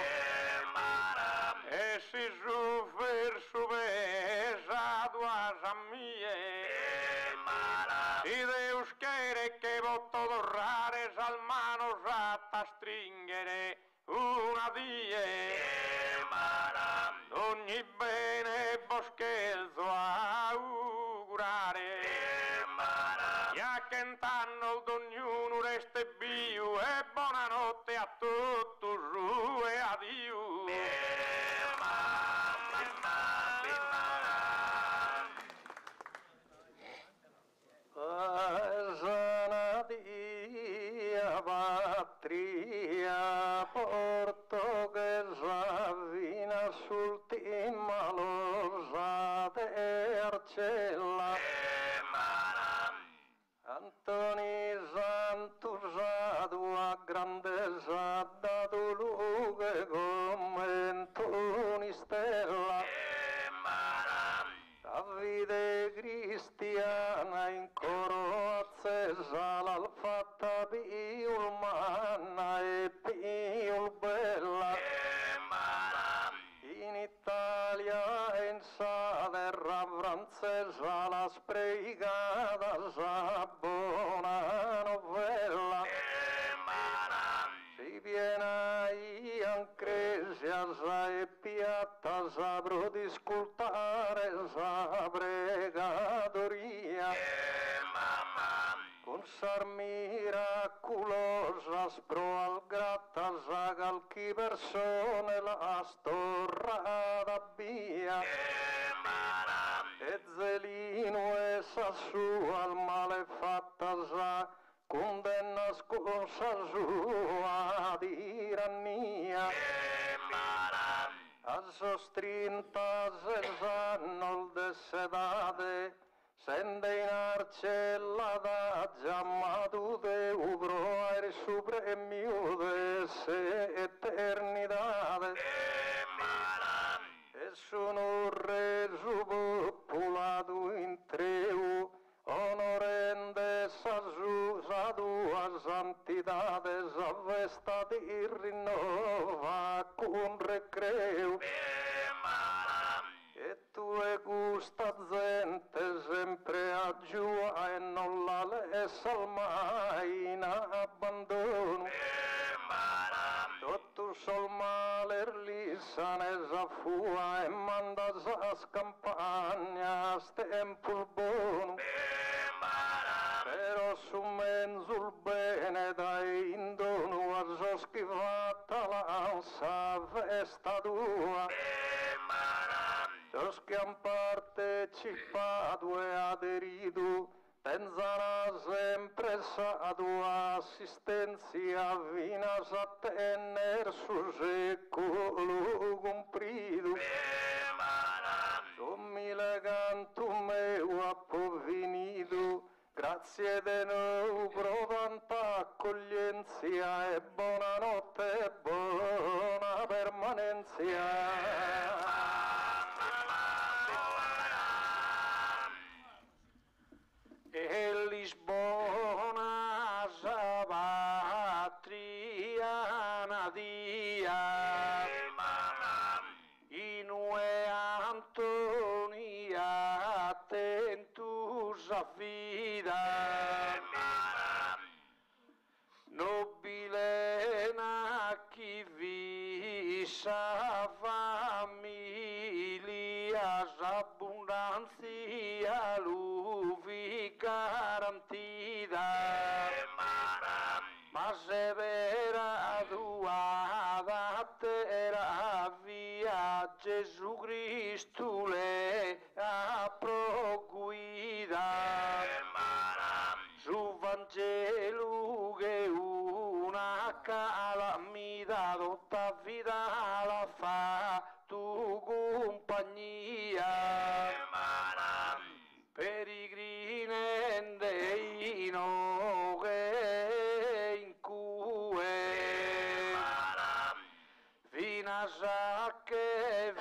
e si su verso vesa tua sammie si deus chiere che votto dorrare salmano satta stringere una die ogni bene boschelzo augurare ya che intanno ognuno resta bio e buonanotte a tutti su e addio patria portoghesa vina s'ultima losa d'Arcella Antoni Santus a tua grandezza da tu luce commento una stella. La vita cristiana in coro accesa, l'alfatta più manna e più bella. In Italia in sa terra francesa la sprecata sa buona novella. Si piena Cresia e piatta saprò di scultare sa pregatoria. Con sar miraculosa spro al gratta sa calchi persone la storrata via. E zelino e sa su al male fatta sa condanna scorsa sua tirannia. A sostrinta senz'anno de sedate sende in arcellata chiamato de ubro aer supremio de se eternidade. E sono reso popolato in treu onorende sa tua santidade s'avvesta di rinnova con recreo. E tu e gusta gente sempre a giua e non la lesa mai in abbandono. Tutto sol male lisane sa fua e manda sa scampagna stempul buono. Però su menzul bene dai in dono a so schivata l'ansa vesta tua. Sos che han partecipato e aderido pensano sempre sa tua assistenza vinas a tener su secolo comprido. Sommile canto meu appovenido, grazie de noi pro tanta accoglienza e buonanotte e buona permanenza. E Lisbona sa patria nadia, Inue Antonia tentus a vida, nobile chi visa familias abbondanzia luvi garantida, ma severa duada terra via Gesù Cristo le ha proguida. Su Vangelo che una calamità tutta vita la fa tu compagnia. Peregrinende ino che in cue vinasa che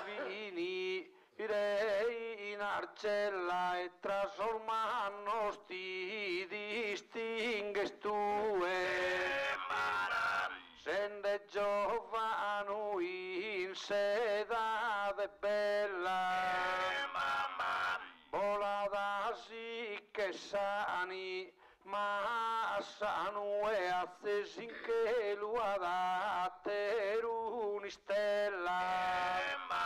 vinirei in arcella e trasformano sti distingues tue. Sende giovano in sedade bella, volata sì che sani, ma sano e accesi in che lo adatter un'istella.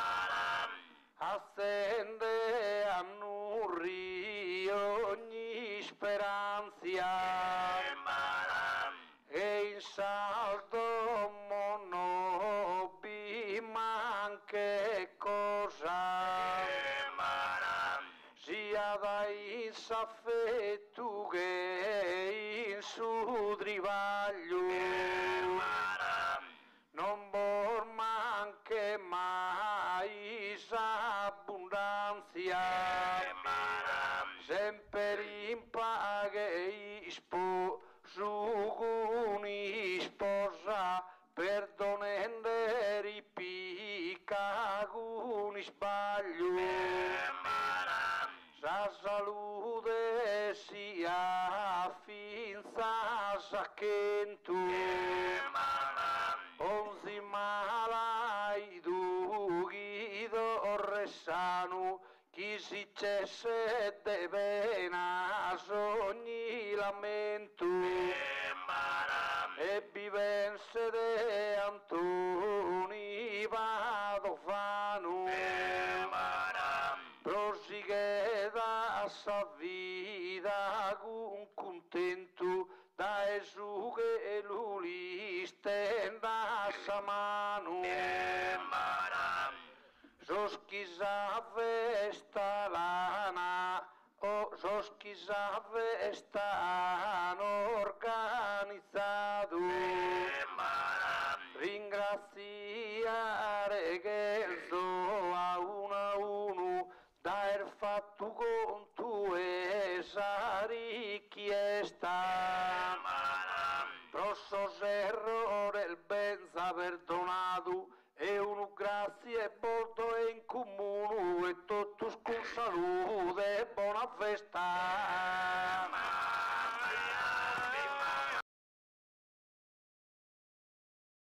Accende a nurri ogni speranza e in saldo monobi manche cosa sia dai s'affetto che in su trivaglio non vor manche mai s'abbondanzia sempre in paghe sposo con sposa perdone solamente ripicca con sbaglio, sa salute sia finza saccento, onzi malai dughi d'orressano, chi si cesse de pena sogni lamento, e vivenze de Antoni Padovano, prosighe da sa vita con contento, da Gesù che lui stenda sa mano, soschisa festa lana, soschisa festa organizzato, ringraziare che a uno da aver fatto conto e sa richiesta, grosso errore il ben sa perdonato, e uno grazie porto in comune e tutto con salute e buona festa.